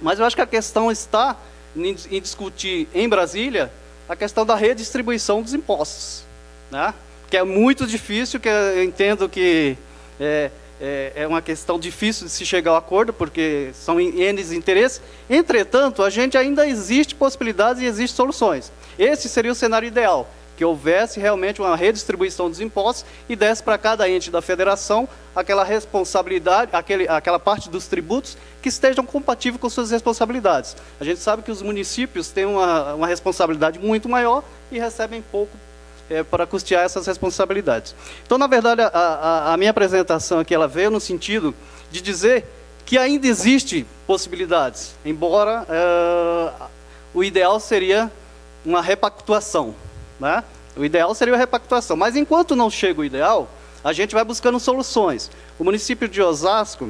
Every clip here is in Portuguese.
Mas eu acho que a questão está em discutir em Brasília a questão da redistribuição dos impostos, né? Que é muito difícil, que eu entendo que é uma questão difícil de se chegar ao acordo, porque são N interesses. Entretanto, a gente ainda existe possibilidades e existem soluções. Esse seria o cenário ideal, que houvesse realmente uma redistribuição dos impostos e desse para cada ente da federação aquela responsabilidade, aquela parte dos tributos que estejam compatíveis com suas responsabilidades. A gente sabe que os municípios têm uma responsabilidade muito maior e recebem pouco para custear essas responsabilidades. Então, na verdade, a minha apresentação aqui ela veio no sentido de dizer que ainda existe possibilidades, embora o ideal seria uma repactuação, né? O ideal seria a repactuação, mas enquanto não chega o ideal, a gente vai buscando soluções. O município de Osasco,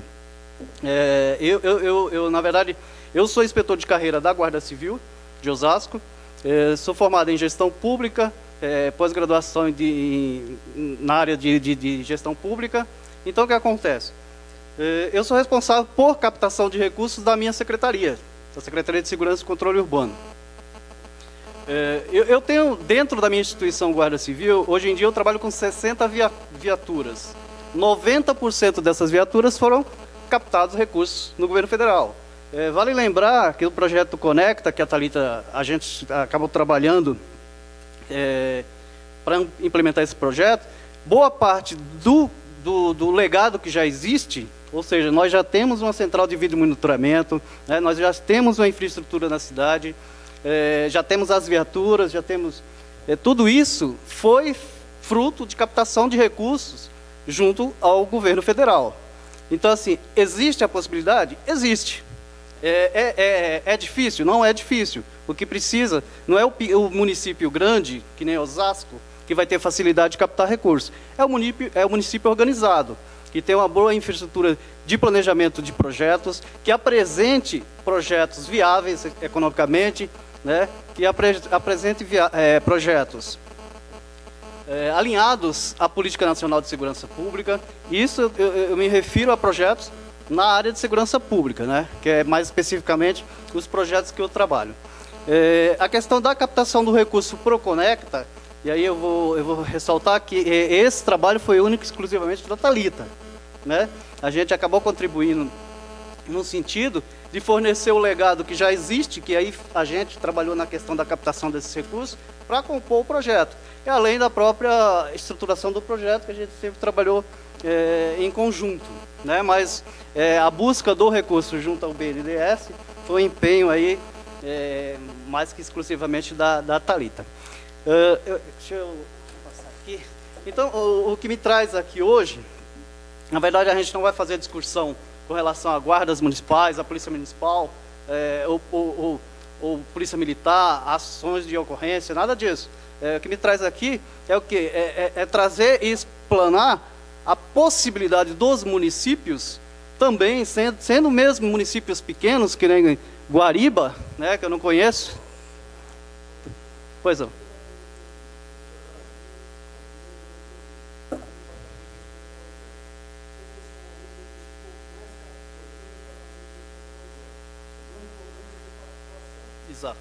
na verdade, eu sou inspetor de carreira da Guarda Civil de Osasco, sou formado em gestão pública, pós-graduação na área de gestão pública. Então, o que acontece? Eu sou responsável por captação de recursos da minha secretaria, da Secretaria de Segurança e Controle Urbano. Eu tenho, dentro da minha instituição Guarda Civil, hoje em dia eu trabalho com 60 viaturas. 90% dessas viaturas foram captados recursos no governo federal. Vale lembrar que o projeto Conecta, que a gente acabou trabalhando para implementar esse projeto, boa parte do legado que já existe, ou seja, nós já temos uma central de vídeo monitoramento, né, nós já temos uma infraestrutura na cidade, já temos as viaturas, já temos... tudo isso foi fruto de captação de recursos junto ao governo federal. Então, assim, existe a possibilidade? Existe. É difícil? Não é difícil. O que precisa não é o município grande, que nem Osasco, que vai ter facilidade de captar recursos. É o município organizado, que tem uma boa infraestrutura de planejamento de projetos, que apresente projetos viáveis economicamente, né, que apresente projetos alinhados à Política Nacional de Segurança Pública. Isso eu me refiro a projetos na área de segurança pública, né, que é mais especificamente os projetos que eu trabalho. A questão da captação do recurso Proconecta, e aí eu vou ressaltar que esse trabalho foi único e exclusivamente da Thalita, né? A gente acabou contribuindo no sentido de fornecer o legado que já existe, que aí a gente trabalhou na questão da captação desses recursos para compor o projeto, e além da própria estruturação do projeto, que a gente sempre trabalhou em conjunto, né? Mas a busca do recurso junto ao BNDES foi um empenho aí mais que exclusivamente da Thalita. Deixa eu passar aqui. Então, o que me traz aqui hoje, na verdade, a gente não vai fazer discussão com relação a guardas municipais, a polícia municipal, ou polícia militar, ações de ocorrência, nada disso. O que me traz aqui é o quê? É trazer e explanar a possibilidade dos municípios, também, sendo mesmo municípios pequenos, que nem Guariba, né, que eu não conheço. Pois não. Exato.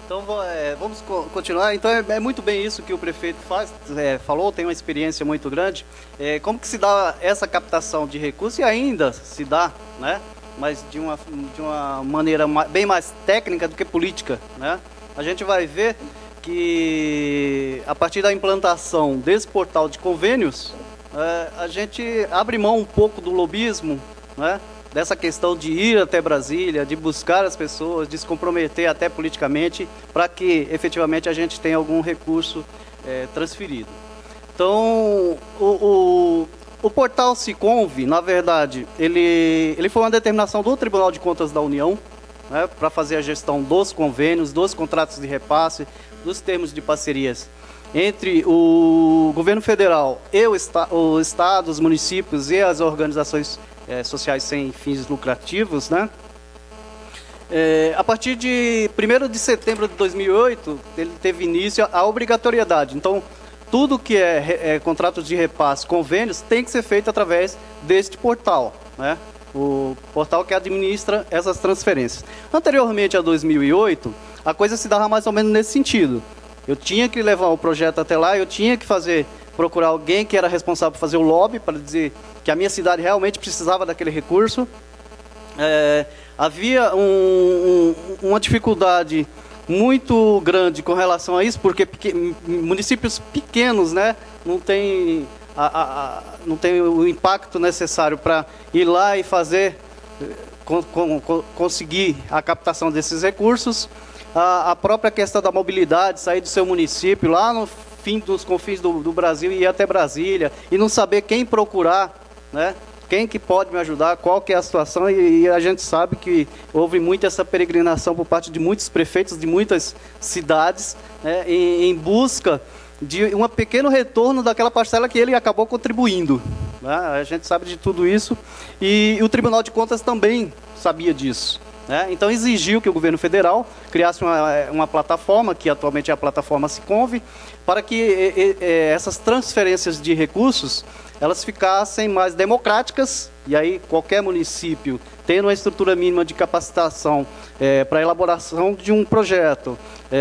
Então, vamos continuar. Então, é muito bem isso que o prefeito falou, tem uma experiência muito grande. Como que se dá essa captação de recursos, e ainda se dá, né? Mas de uma maneira bem mais técnica do que política, né? A gente vai ver que, a partir da implantação desse portal de convênios, a gente abre mão um pouco do lobismo, né? Dessa questão de ir até Brasília, de buscar as pessoas, de se comprometer até politicamente, para que efetivamente a gente tenha algum recurso transferido. Então, o portal Siconv, na verdade, ele foi uma determinação do Tribunal de Contas da União, né, para fazer a gestão dos convênios, dos contratos de repasse, dos termos de parcerias entre o governo federal e o Estado, os municípios e as organizações sociais sem fins lucrativos, né? A partir de 1º de setembro de 2008, ele teve início a obrigatoriedade. Então, tudo que é contratos de repasse, convênios, tem que ser feito através deste portal, né? O portal que administra essas transferências. Anteriormente a 2008, a coisa se dava mais ou menos nesse sentido. Eu tinha que levar o projeto até lá, eu tinha que procurar alguém que era responsável por fazer o lobby, para dizer que a minha cidade realmente precisava daquele recurso. Havia uma dificuldade muito grande com relação a isso, porque municípios pequenos, né, não tem o impacto necessário para ir lá e conseguir a captação desses recursos. A própria questão da mobilidade, sair do seu município lá no fim dos confins do Brasil e ir até Brasília, e não saber quem procurar, né? Quem que pode me ajudar, qual que é a situação, e a gente sabe que houve muito essa peregrinação por parte de muitos prefeitos de muitas cidades, né, em busca de um pequeno retorno daquela parcela que ele acabou contribuindo, né? A gente sabe de tudo isso, e o Tribunal de Contas também sabia disso, né? Então exigiu que o governo federal criasse uma plataforma, que atualmente é a plataforma Siconv, para que essas transferências de recursos elas ficassem mais democráticas, e aí qualquer município tendo uma estrutura mínima de capacitação para a elaboração de um projeto,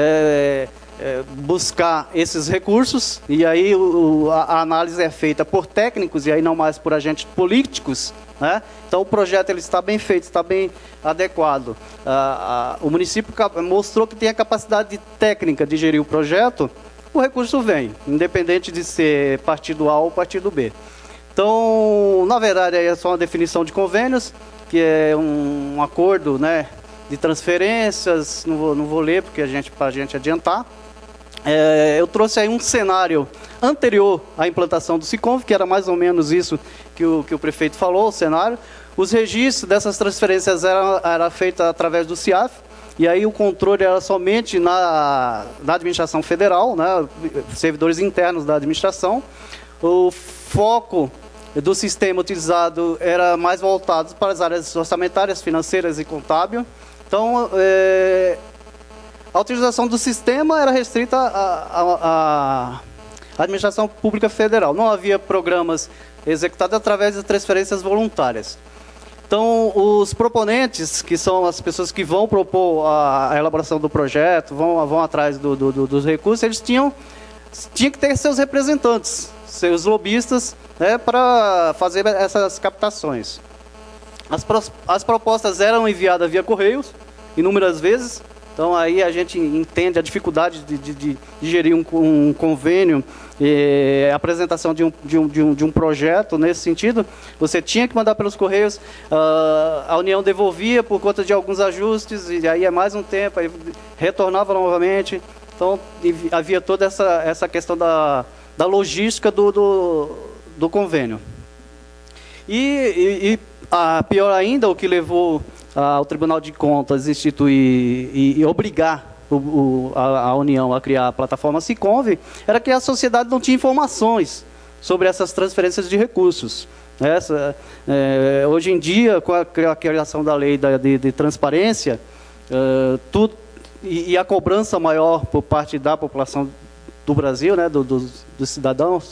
buscar esses recursos, e aí a análise é feita por técnicos e aí não mais por agentes políticos, né? Então o projeto ele está bem feito, está bem adequado. O município mostrou que tem a capacidade técnica de gerir o projeto, o recurso vem, independente de ser partido A ou partido B. Então, na verdade, é só uma definição de convênios, que é um acordo, né, de transferências. Não vou ler, porque para a gente adiantar. Eu trouxe aí um cenário anterior à implantação do Siconv, que era mais ou menos isso que o prefeito falou, o cenário. Os registros dessas transferências eram feitos através do CIAF, e aí o controle era somente na administração federal, né, servidores internos da administração. O foco do sistema utilizado era mais voltado para as áreas orçamentárias, financeiras e contábil. Então, a utilização do sistema era restrita à administração pública federal. Não havia programas executados através de transferências voluntárias. Então, os proponentes, que são as pessoas que vão propor a elaboração do projeto, vão atrás dos recursos, eles tinham que ter seus representantes, seus lobistas, né, para fazer essas captações. As propostas eram enviadas via correios, inúmeras vezes. Então, aí a gente entende a dificuldade de gerir um convênio, a apresentação de um projeto nesse sentido. Você tinha que mandar pelos correios, a União devolvia por conta de alguns ajustes, e aí é mais um tempo, aí retornava novamente. Então, havia toda essa questão da logística do convênio. E pior ainda, o que levou ao Tribunal de Contas instituir e obrigar a União a criar a plataforma Siconv, era que a sociedade não tinha informações sobre essas transferências de recursos. Hoje em dia, com a criação da lei de transparência, tudo, e a cobrança maior por parte da população do Brasil, né, dos cidadãos,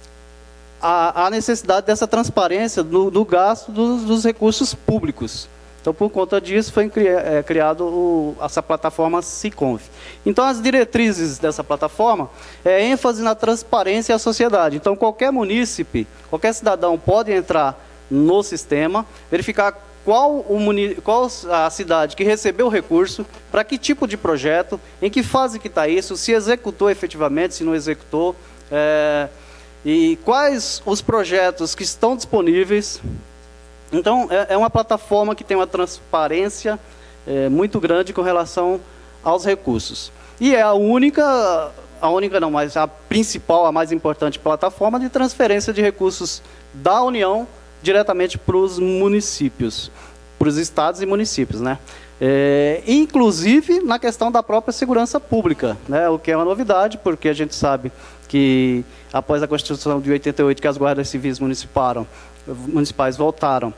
a necessidade dessa transparência do gasto dos recursos públicos. Então, por conta disso, foi criado essa plataforma SICONF. Então, as diretrizes dessa plataforma é ênfase na transparência à sociedade. Então, qualquer munícipe, qualquer cidadão pode entrar no sistema, verificar qual a cidade que recebeu o recurso, para que tipo de projeto, em que fase que está isso, se executou efetivamente, se não executou, e quais os projetos que estão disponíveis. Então, é uma plataforma que tem uma transparência muito grande com relação aos recursos. E é a única não, mas a principal, a mais importante plataforma de transferência de recursos da União diretamente para os municípios, para os estados e municípios, né? Inclusive na questão da própria segurança pública, né? O que é uma novidade, porque a gente sabe que após a Constituição de 88, que as guardas civis municipais voltaram,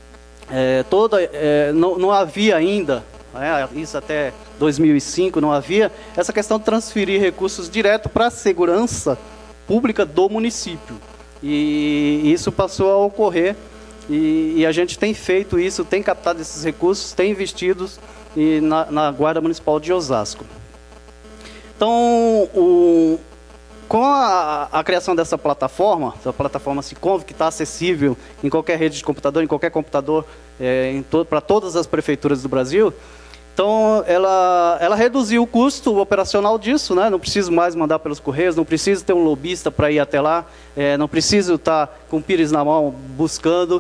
não havia ainda, isso até 2005, não havia essa questão de transferir recursos direto para a segurança pública do município. E isso passou a ocorrer, e a gente tem feito isso, tem captado esses recursos, tem investido na Guarda Municipal de Osasco. Então, com a criação dessa plataforma SICONF, que está acessível em qualquer rede de computador, em qualquer computador, para todas as prefeituras do Brasil, então ela reduziu o custo operacional disso, né? Não preciso mais mandar pelos correios, não preciso ter um lobista para ir até lá, não preciso estar com o pires na mão buscando.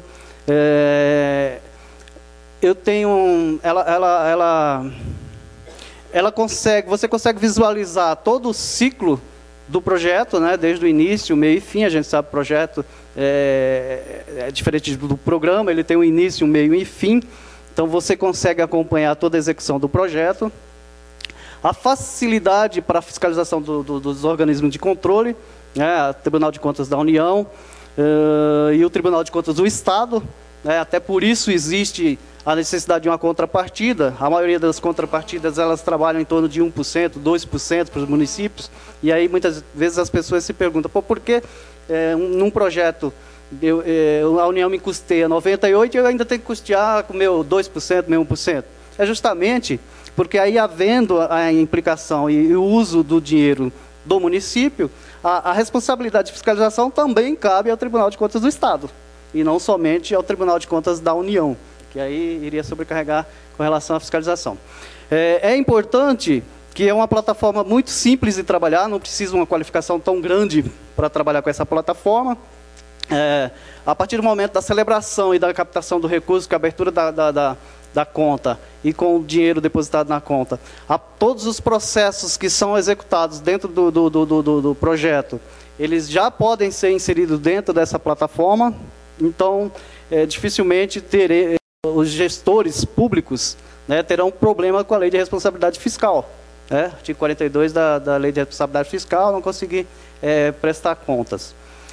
Você consegue visualizar todo o ciclo do projeto, né, desde o início, meio e fim. A gente sabe que o projeto é diferente do programa, ele tem um início, um meio e fim. Então, você consegue acompanhar toda a execução do projeto. A facilidade para a fiscalização dos organismos de controle, né, o Tribunal de Contas da União e o Tribunal de Contas do Estado. Né, até por isso existe a necessidade de uma contrapartida. A maioria das contrapartidas, elas trabalham em torno de 1%, 2% para os municípios. E aí, muitas vezes, as pessoas se perguntam, por que num projeto a União me custeia 98% e eu ainda tenho que custear com meu 2%, meu 1%? É justamente porque aí, havendo a implicação e o uso do dinheiro do município, a responsabilidade de fiscalização também cabe ao Tribunal de Contas do Estado, e não somente ao Tribunal de Contas da União, que aí iria sobrecarregar com relação à fiscalização. É importante que é uma plataforma muito simples de trabalhar, não precisa uma qualificação tão grande para trabalhar com essa plataforma. A partir do momento da celebração e da captação do recurso, com a abertura da conta e com o dinheiro depositado na conta, todos os processos que são executados dentro do projeto, eles já podem ser inseridos dentro dessa plataforma. Então, dificilmente os gestores públicos, né, terão problema com a lei de responsabilidade fiscal. Artigo 42 da lei de responsabilidade fiscal, não conseguir prestar contas.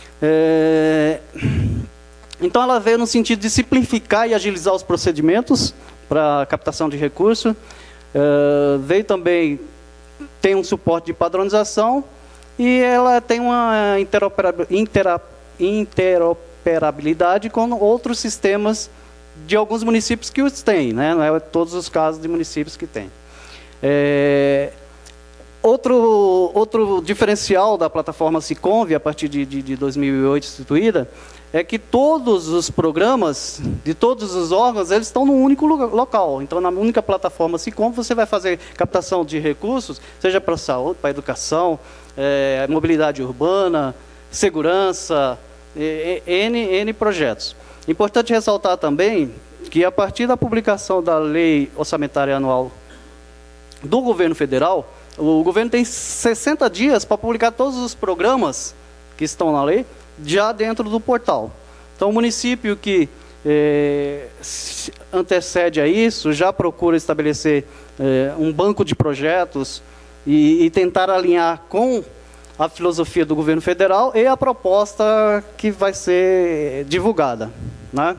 Então, ela veio no sentido de simplificar e agilizar os procedimentos para a captação de recursos. Veio também, tem um suporte de padronização, e ela tem uma interoperabilidade com outros sistemas de alguns municípios que os têm, né? Não é todos os casos de municípios que têm. Outro diferencial da plataforma SICONF, a partir de 2008 instituída, é que todos os programas de todos os órgãos, eles estão num único local. Então, na única plataforma SICONF, você vai fazer captação de recursos, seja para saúde, para educação, mobilidade urbana, segurança, N projetos. Importante ressaltar também que, a partir da publicação da Lei Orçamentária Anual do Governo Federal, o governo tem 60 dias para publicar todos os programas que estão na lei, já dentro do portal. Então, o município que antecede a isso, já procura estabelecer um banco de projetos e tentar alinhar com a filosofia do governo federal e a proposta que vai ser divulgada, né?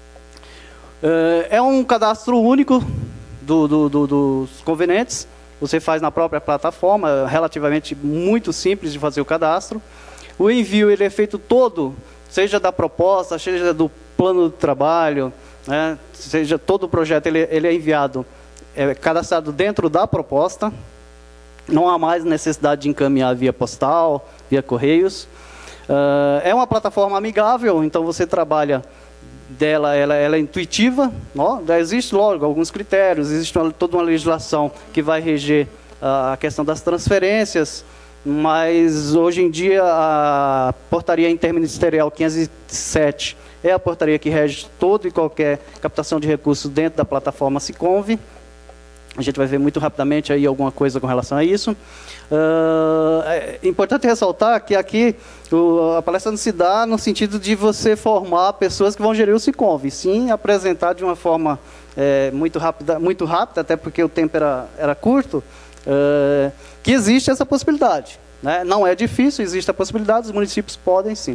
É um cadastro único dos convenientes. Você faz na própria plataforma, relativamente muito simples de fazer o cadastro. O envio, ele é feito todo, seja da proposta, seja do plano de trabalho, né? Seja, todo o projeto ele é enviado, cadastrado dentro da proposta. Não há mais necessidade de encaminhar via postal, via correios. É uma plataforma amigável, então você trabalha dela, ela é intuitiva. Existe, logo, alguns critérios, existe toda uma legislação que vai reger a questão das transferências, mas hoje em dia a portaria interministerial 507 é a portaria que rege toda e qualquer captação de recursos dentro da plataforma Siconv. A gente vai ver muito rapidamente aí alguma coisa com relação a isso. É importante ressaltar que aqui a palestra não se dá no sentido de você formar pessoas que vão gerir o Siconv, sim apresentar de uma forma muito rápida, até porque o tempo era curto, que existe essa possibilidade, né? Não é difícil, existe a possibilidade, os municípios podem sim.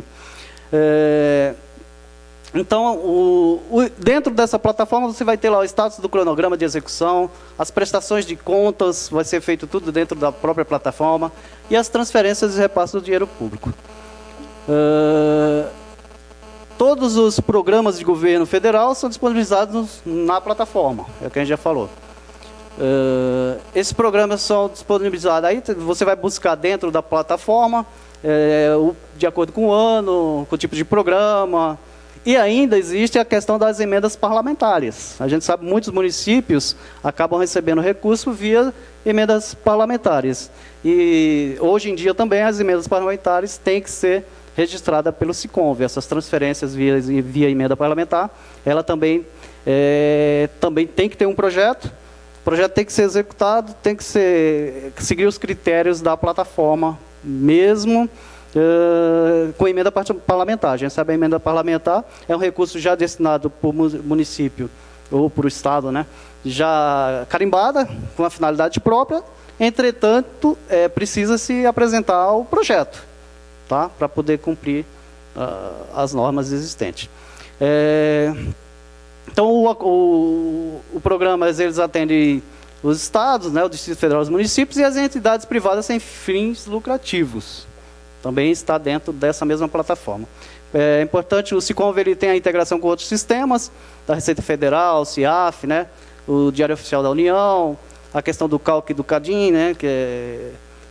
Então, dentro dessa plataforma, você vai ter lá o status do cronograma de execução, as prestações de contas, vai ser feito tudo dentro da própria plataforma, e as transferências e repasses do dinheiro público. Todos os programas de governo federal são disponibilizados na plataforma, é o que a gente já falou. Esses programas são disponibilizados, aí você vai buscar dentro da plataforma, de acordo com o ano, com o tipo de programa. E ainda existe a questão das emendas parlamentares. A gente sabe que muitos municípios acabam recebendo recurso via emendas parlamentares. E hoje em dia também as emendas parlamentares têm que ser registradas pelo Siconv. Essas transferências via emenda parlamentar, ela também tem que ter um projeto. O projeto tem que ser executado, tem que seguir os critérios da plataforma mesmo. Com emenda parlamentar. A gente sabe que a emenda parlamentar é um recurso já destinado para o município ou para o Estado, né? Já carimbada, com a finalidade própria, entretanto, precisa-se apresentar o projeto, tá? Para poder cumprir as normas existentes. Então, o programa, eles atendem os estados, né, o Distrito Federal, os municípios e as entidades privadas sem fins lucrativos. Também está dentro dessa mesma plataforma. É importante, o Siconv ele tem a integração com outros sistemas, da Receita Federal, o CIAF, né, o Diário Oficial da União, a questão do CALC e do CADIM, né, que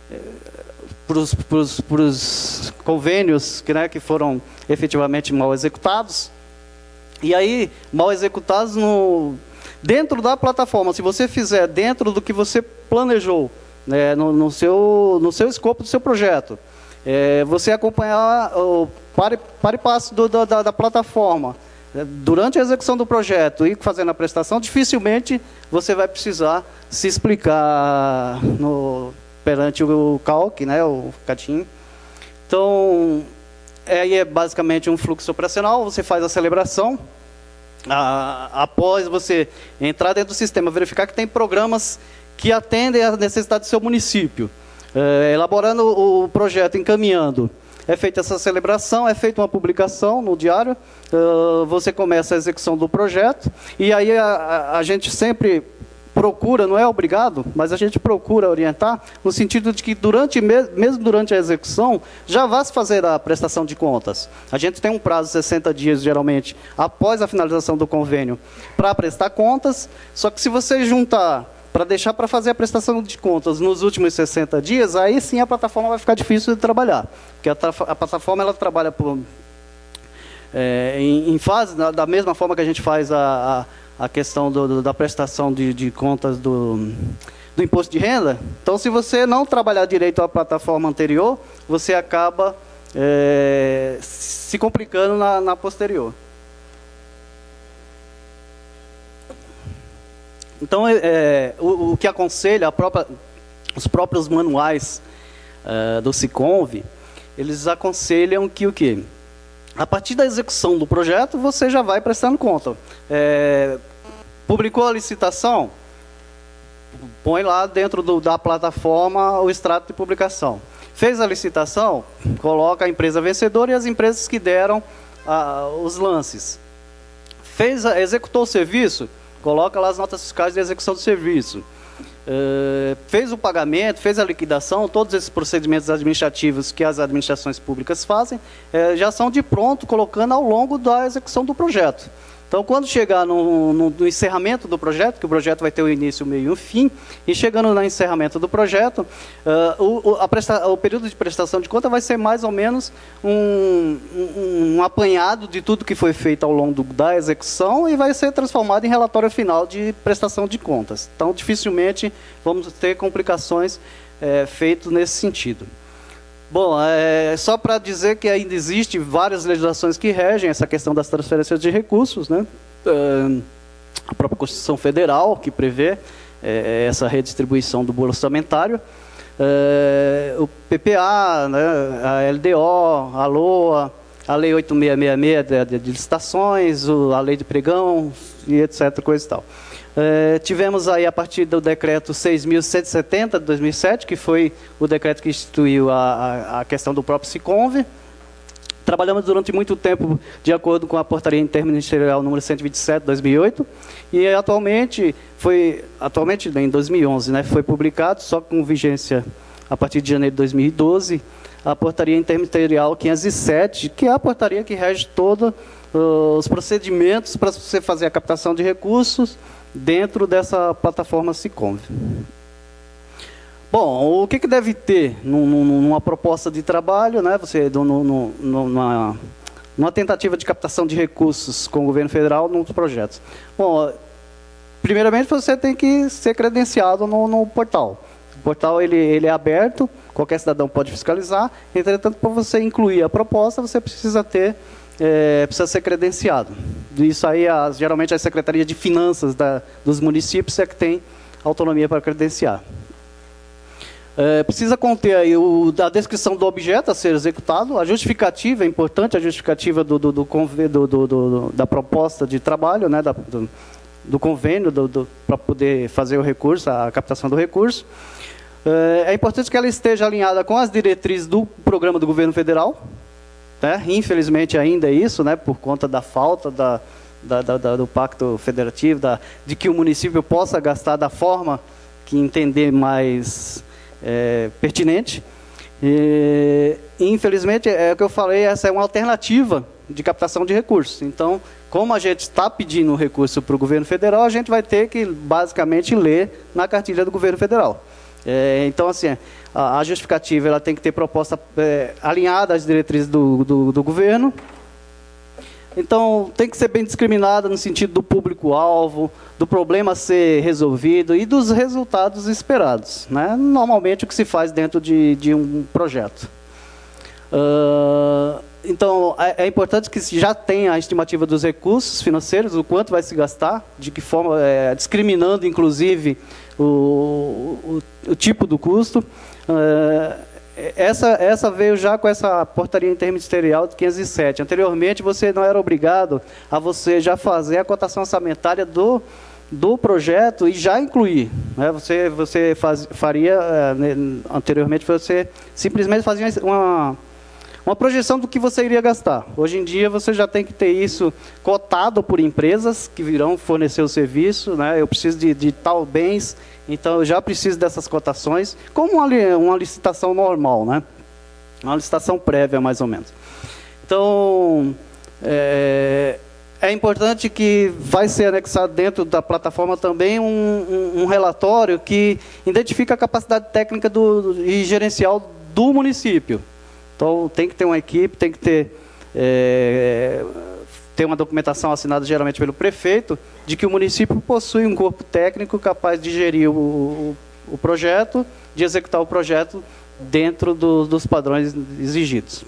para os convênios que foram efetivamente mal executados. E aí, mal executados dentro da plataforma, se você fizer dentro do que você planejou, né, no seu escopo do seu projeto, você acompanhar o par e passo da plataforma durante a execução do projeto e fazendo a prestação, dificilmente você vai precisar se explicar perante o CALC, né, o CADIM. Então, aí é basicamente um fluxo operacional, você faz a celebração, após você entrar dentro do sistema, verificar que tem programas que atendem à necessidade do seu município. Elaborando o projeto, encaminhando, é feita essa celebração, é feita uma publicação no diário, você começa a execução do projeto, e aí a gente sempre procura, não é obrigado, mas a gente procura orientar, no sentido de que mesmo durante a execução, já vai se fazer a prestação de contas. A gente tem um prazo de 60 dias, geralmente, após a finalização do convênio, para prestar contas, só que se você juntar para deixar para fazer a prestação de contas nos últimos 60 dias, aí sim a plataforma vai ficar difícil de trabalhar. Porque a plataforma ela trabalha em fase, da mesma forma que a gente faz a questão da prestação de contas do imposto de renda. Então, se você não trabalhar direito a plataforma anterior, você acaba se complicando na posterior. Então, o que aconselha, os próprios manuais do Siconv, eles aconselham que o quê? A partir da execução do projeto, você já vai prestando conta. Publicou a licitação, põe lá dentro da plataforma o extrato de publicação. Fez a licitação, coloca a empresa vencedora e as empresas que deram os lances. Executou o serviço, coloca lá as notas fiscais de execução do serviço. Fez o pagamento, fez a liquidação, todos esses procedimentos administrativos que as administrações públicas fazem, já são de pronto, colocando ao longo da execução do projeto. Então, quando chegar no encerramento do projeto, que o projeto vai ter o início, o meio e o fim, e chegando no encerramento do projeto, o período de prestação de conta vai ser mais ou menos um apanhado de tudo que foi feito ao longo da execução e vai ser transformado em relatório final de prestação de contas. Então, dificilmente vamos ter complicações feitas nesse sentido. Bom, só para dizer que ainda existe várias legislações que regem essa questão das transferências de recursos, né? A própria Constituição Federal, que prevê essa redistribuição do bolo orçamentário, o PPA, né? A LDO, a LOA, a Lei 8666 de licitações, a Lei de Pregão, e etc., coisa e tal. Tivemos aí, a partir do decreto 6.170 de 2007, que foi o decreto que instituiu a questão do próprio SICONV. Trabalhamos durante muito tempo de acordo com a portaria interministerial número 127 de 2008, e atualmente, em 2011, né, foi publicado, só com vigência a partir de janeiro de 2012, a portaria interministerial 507, que é a portaria que rege todos os procedimentos para você fazer a captação de recursos dentro dessa plataforma SICONV. Bom, o que deve ter numa proposta de trabalho, né, numa tentativa de captação de recursos com o governo federal nos projetos? Bom, primeiramente você tem que ser credenciado no portal. O portal ele é aberto, qualquer cidadão pode fiscalizar. Entretanto, para você incluir a proposta, você precisa precisa ser credenciado. Isso aí, geralmente, a Secretaria de Finanças dos municípios é que tem autonomia para credenciar. Precisa conter aí a descrição do objeto a ser executado, a justificativa, é importante, a justificativa da proposta de trabalho, né, do convênio, para poder fazer o recurso, a captação do recurso. É importante que ela esteja alinhada com as diretrizes do programa do governo federal. Infelizmente ainda é isso, né, por conta da falta do pacto federativo, de que o município possa gastar da forma que entender mais pertinente. Infelizmente, é o que eu falei, essa é uma alternativa de captação de recursos. Então, como a gente está pedindo recurso para o governo federal, a gente vai ter que basicamente ler na cartilha do governo federal. Então, assim, a justificativa ela tem que ter proposta alinhada às diretrizes do governo. Então, tem que ser bem discriminada no sentido do público-alvo, do problema a ser resolvido e dos resultados esperados, né? Normalmente, o que se faz dentro de um projeto. Então, é importante que já tenha a estimativa dos recursos financeiros, o quanto vai se gastar, de que forma, discriminando, inclusive, o tipo do custo. Essa veio já com essa portaria interministerial de 507. Anteriormente, você não era obrigado a você já fazer a cotação orçamentária do projeto e já incluir, né? Você faria, anteriormente, você simplesmente fazia uma projeção do que você iria gastar. Hoje em dia, você já tem que ter isso cotado por empresas que virão fornecer o serviço, né? Eu preciso de tal bens, então eu já preciso dessas cotações, como uma licitação normal, né? Uma licitação prévia, mais ou menos. Então, é importante que vai ser anexado dentro da plataforma também um relatório que identifica a capacidade técnica e gerencial do município. Então, tem que ter uma equipe, tem que ter uma documentação assinada geralmente pelo prefeito, de que o município possui um corpo técnico capaz de gerir o projeto, de executar o projeto dentro dos padrões exigidos.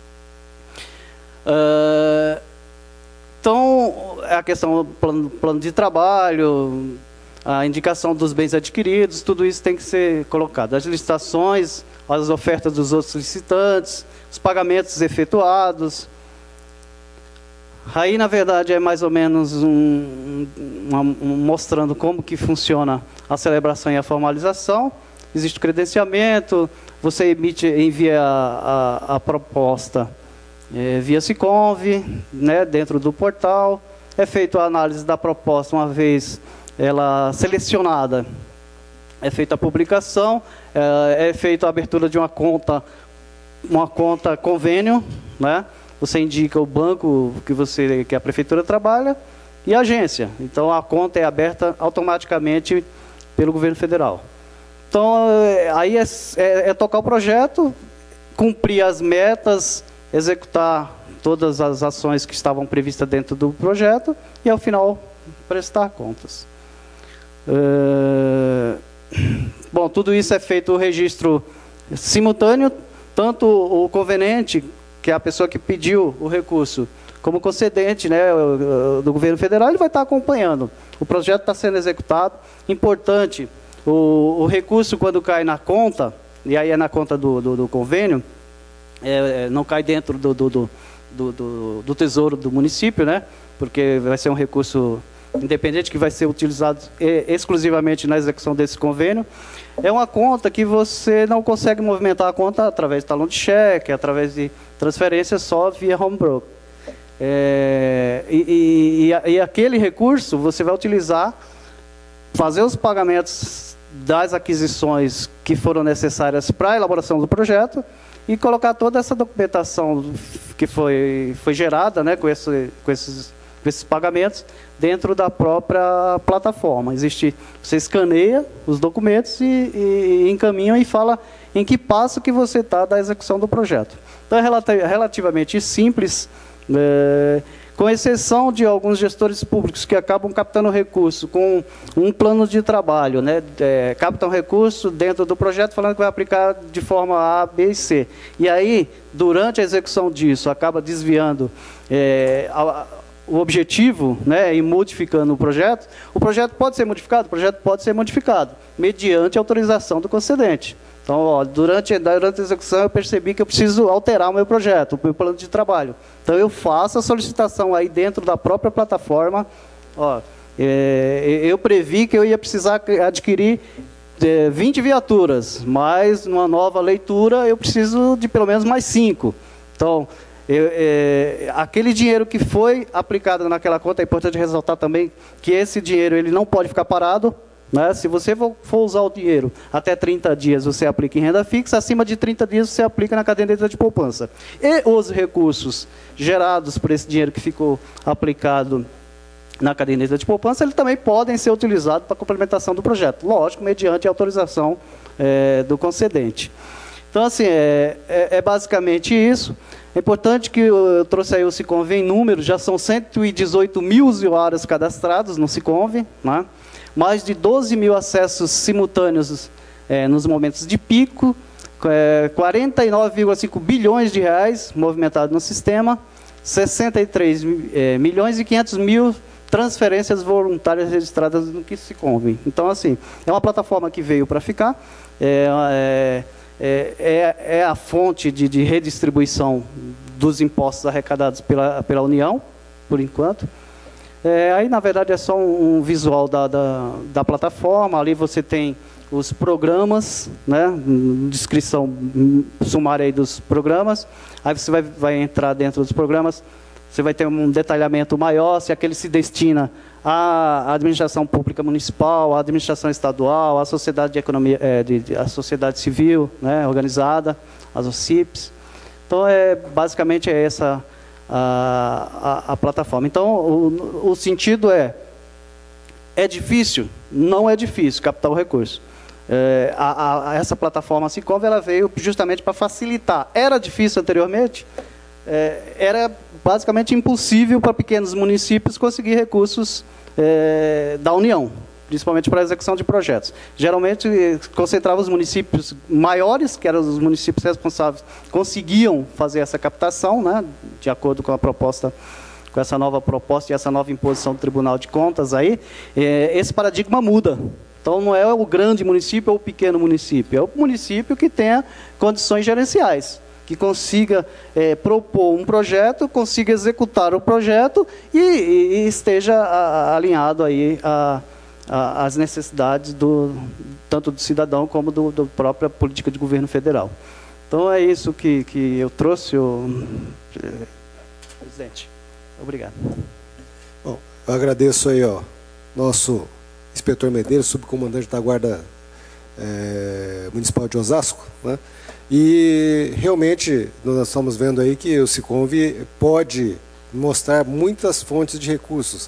Então, a questão do plano de trabalho, a indicação dos bens adquiridos, tudo isso tem que ser colocado. As licitações, as ofertas dos outros licitantes, os pagamentos efetuados. Aí, na verdade, é mais ou menos mostrando como que funciona a celebração e a formalização. Existe o credenciamento, você envia a proposta via SICONV, né, dentro do portal. É feita a análise da proposta, uma vez ela selecionada, é feita a publicação, é feita a abertura de uma conta convênio, né? Você indica o banco que a prefeitura trabalha e agência. Então, a conta é aberta automaticamente pelo governo federal. Então, aí é tocar o projeto, cumprir as metas, executar todas as ações que estavam previstas dentro do projeto e, ao final, prestar contas. Bom, tudo isso é feito o registro simultâneo, tanto o conveniente, que é a pessoa que pediu o recurso, como o concedente, né, do governo federal, ele vai estar acompanhando. O projeto está sendo executado. Importante, o recurso, quando cai na conta, e aí é na conta do convênio, não cai dentro do tesouro do município, né, porque vai ser um recurso independente que vai ser utilizado exclusivamente na execução desse convênio. É uma conta que você não consegue movimentar a conta através de talão de cheque, através de transferência só via home broker. E aquele recurso você vai utilizar, fazer os pagamentos das aquisições que foram necessárias para a elaboração do projeto e colocar toda essa documentação que foi gerada, né, com esses pagamentos dentro da própria plataforma. Você escaneia os documentos e encaminha e fala em que passo que você está da execução do projeto. Então, é relativamente simples, com exceção de alguns gestores públicos que acabam captando recurso com um plano de trabalho, né? Captam recurso dentro do projeto falando que vai aplicar de forma A, B e C. E aí, durante a execução disso, acaba desviando o objetivo, né, e modificando o projeto pode ser modificado? O projeto pode ser modificado, mediante autorização do concedente. Então, ó, durante a execução, eu percebi que eu preciso alterar o meu projeto, o meu plano de trabalho. Então, eu faço a solicitação aí dentro da própria plataforma. Ó, eu previ que eu ia precisar adquirir 20 viaturas, mas numa nova leitura eu preciso de pelo menos mais 5. Então, aquele dinheiro que foi aplicado naquela conta, é importante ressaltar também que esse dinheiro ele não pode ficar parado, né? Se você for usar o dinheiro até 30 dias, você aplica em renda fixa, acima de 30 dias você aplica na caderneta de poupança. E os recursos gerados por esse dinheiro que ficou aplicado na caderneta de poupança, eles também podem ser utilizados para complementação do projeto, lógico, mediante a autorização do concedente. Então, assim, é basicamente isso. É importante que eu trouxe aí o Siconv em número, já são 118 mil usuários cadastrados no Siconv, né? Mais de 12 mil acessos simultâneos nos momentos de pico, 49,5 bilhões de reais movimentados no sistema, 63 milhões e 500 mil transferências voluntárias registradas no Siconv. Então, assim, é uma plataforma que veio para ficar, é a fonte de redistribuição dos impostos arrecadados pela União, por enquanto. Aí, na verdade, é só um visual da plataforma. Ali você tem os programas, né, descrição sumária aí dos programas. Aí você vai entrar dentro dos programas, você vai ter um detalhamento maior, se aquele se destina à administração pública municipal, à administração estadual, à sociedade de economia, à sociedade civil, né, organizada, as OCIPs. Então, basicamente é essa a plataforma. Então, o sentido é difícil? Não é difícil captar o recurso. Essa plataforma Siconv, ela veio justamente para facilitar. Era difícil anteriormente? Era basicamente impossível para pequenos municípios conseguir recursos da União, principalmente para a execução de projetos. Geralmente, concentrava os municípios maiores, que eram os municípios responsáveis, conseguiam fazer essa captação, né, de acordo com a proposta, com essa nova proposta e essa nova imposição do Tribunal de Contas aí, esse paradigma muda. Então, não é o grande município ou o pequeno município, é o município que tenha condições gerenciais, que consiga propor um projeto, consiga executar o projeto e esteja alinhado aí às necessidades tanto do cidadão como da própria política de governo federal. Então, é isso que eu trouxe, presidente. Obrigado. Bom, eu agradeço aí, nosso inspetor Medeiros, subcomandante da Guarda Municipal de Osasco, né? E realmente nós estamos vendo aí que o Siconv pode mostrar muitas fontes de recursos.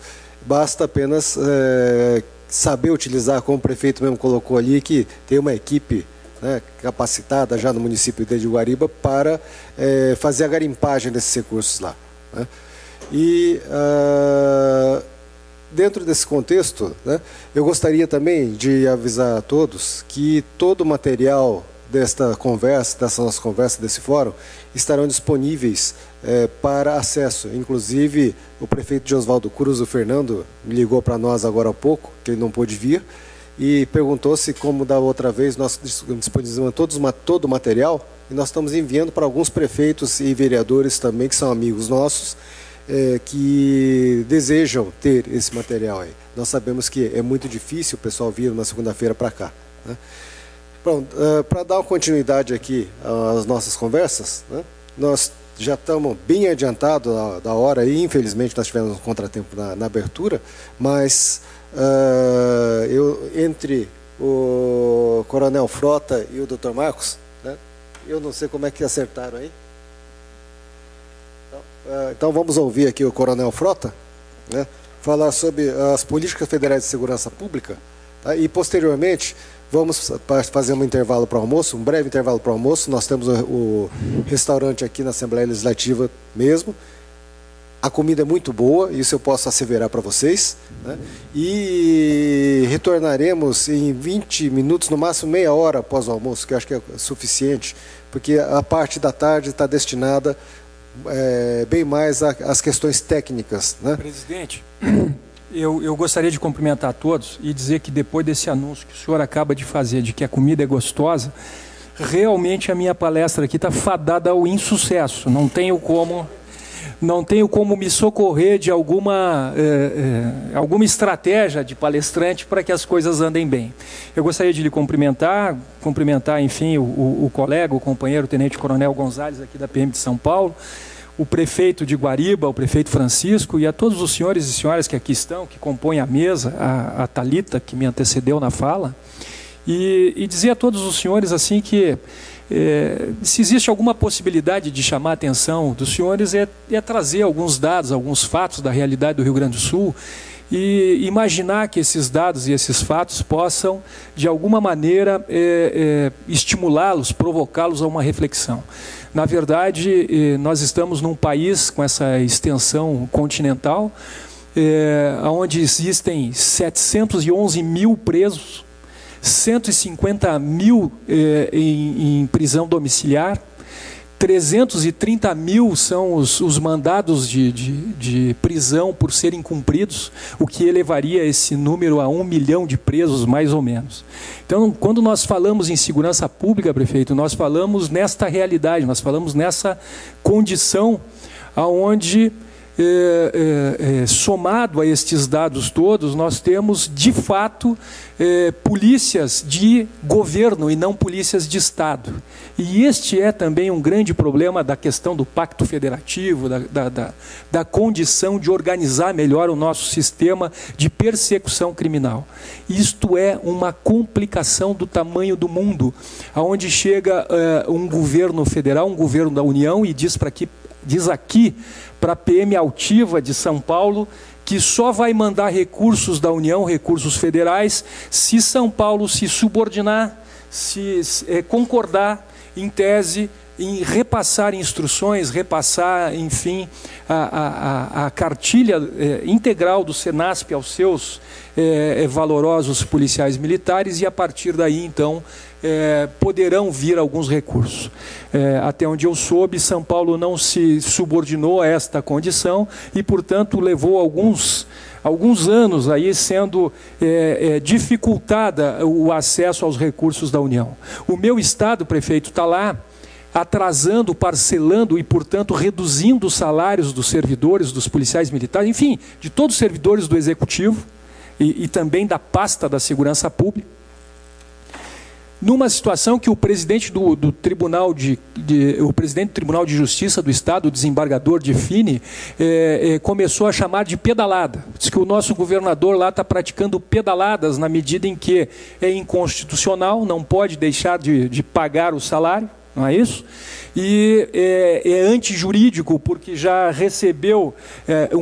basta apenas saber utilizar, como o prefeito mesmo colocou ali, que tem uma equipe, né, capacitada já no município de Guariba para fazer a garimpagem desses recursos lá, né? E dentro desse contexto, né, eu gostaria também de avisar a todos que todo o material dessa nossa conversa, desse fórum, estarão disponíveis para acesso. Inclusive, o prefeito de Oswaldo Cruz, o Fernando, me ligou para nós agora há pouco, que ele não pôde vir, e perguntou se, como da outra vez, nós disponibilizamos todo o material, e nós estamos enviando para alguns prefeitos e vereadores também, que são amigos nossos, que desejam ter esse material aí. Nós sabemos que é muito difícil o pessoal vir na segunda-feira para cá, né? Bom, para dar uma continuidade aqui às nossas conversas, né, nós já estamos bem adiantados da hora e, infelizmente, nós tivemos um contratempo na abertura, mas entre o Coronel Frota e o Dr. Marcos, né, eu não sei como é que acertaram aí. Então vamos ouvir aqui o Coronel Frota, né, falar sobre as políticas federais de segurança pública, tá, e, posteriormente, vamos fazer um intervalo para o almoço, um breve intervalo para o almoço. Nós temos o restaurante aqui na Assembleia Legislativa mesmo. A comida é muito boa, isso eu posso asseverar para vocês, né? E retornaremos em 20 minutos, no máximo meia hora após o almoço, que eu acho que é suficiente, porque a parte da tarde está destinada bem mais às questões técnicas, né? Presidente, eu gostaria de cumprimentar a todos e dizer que depois desse anúncio que o senhor acaba de fazer, de que a comida é gostosa, realmente a minha palestra aqui está fadada ao insucesso. Não tenho como me socorrer de alguma estratégia de palestrante para que as coisas andem bem. Eu gostaria de lhe cumprimentar, enfim, o colega, o companheiro, o Tenente Coronel Gonzalez, aqui da PM de São Paulo, o prefeito de Guariba, o prefeito Francisco, e a todos os senhores e senhoras que aqui estão, que compõem a mesa, a Thalita, que me antecedeu na fala, e dizer a todos os senhores assim que se existe alguma possibilidade de chamar a atenção dos senhores é trazer alguns dados, alguns fatos da realidade do Rio Grande do Sul e imaginar que esses dados e esses fatos possam, de alguma maneira, estimulá-los, provocá-los a uma reflexão. Na verdade, nós estamos num país com essa extensão continental, onde existem 711 mil presos, 150 mil em prisão domiciliar, 330 mil são os mandados de prisão por serem cumpridos, o que elevaria esse número a 1 milhão de presos, mais ou menos. Então, quando nós falamos em segurança pública, prefeito, nós falamos nesta realidade, nós falamos nessa condição onde, somado a estes dados todos, nós temos, de fato, polícias de governo e não polícias de Estado. E este é também um grande problema da questão do pacto federativo, da condição de organizar melhor o nosso sistema de persecução criminal. Isto é uma complicação do tamanho do mundo, aonde chega um governo federal, um governo da União, e diz aqui para a PM altiva de São Paulo que só vai mandar recursos da União, recursos federais, se São Paulo se subordinar, se concordar, em tese, em repassar instruções, repassar, enfim, a cartilha integral do Senasp aos seus valorosos policiais militares, e a partir daí, então, poderão vir alguns recursos. Até onde eu soube, São Paulo não se subordinou a esta condição e, portanto, levou alguns anos aí sendo dificultada o acesso aos recursos da União. O meu estado, prefeito, está lá atrasando, parcelando e, portanto, reduzindo os salários dos servidores, dos policiais militares, enfim, de todos os servidores do Executivo e também da pasta da Segurança Pública, numa situação que o presidente do Tribunal de Justiça do Estado, o desembargador Define, começou a chamar de pedalada. Diz que o nosso governador lá está praticando pedaladas na medida em que é inconstitucional, não pode deixar de pagar o salário, não é isso? E é antijurídico, porque já recebeu uma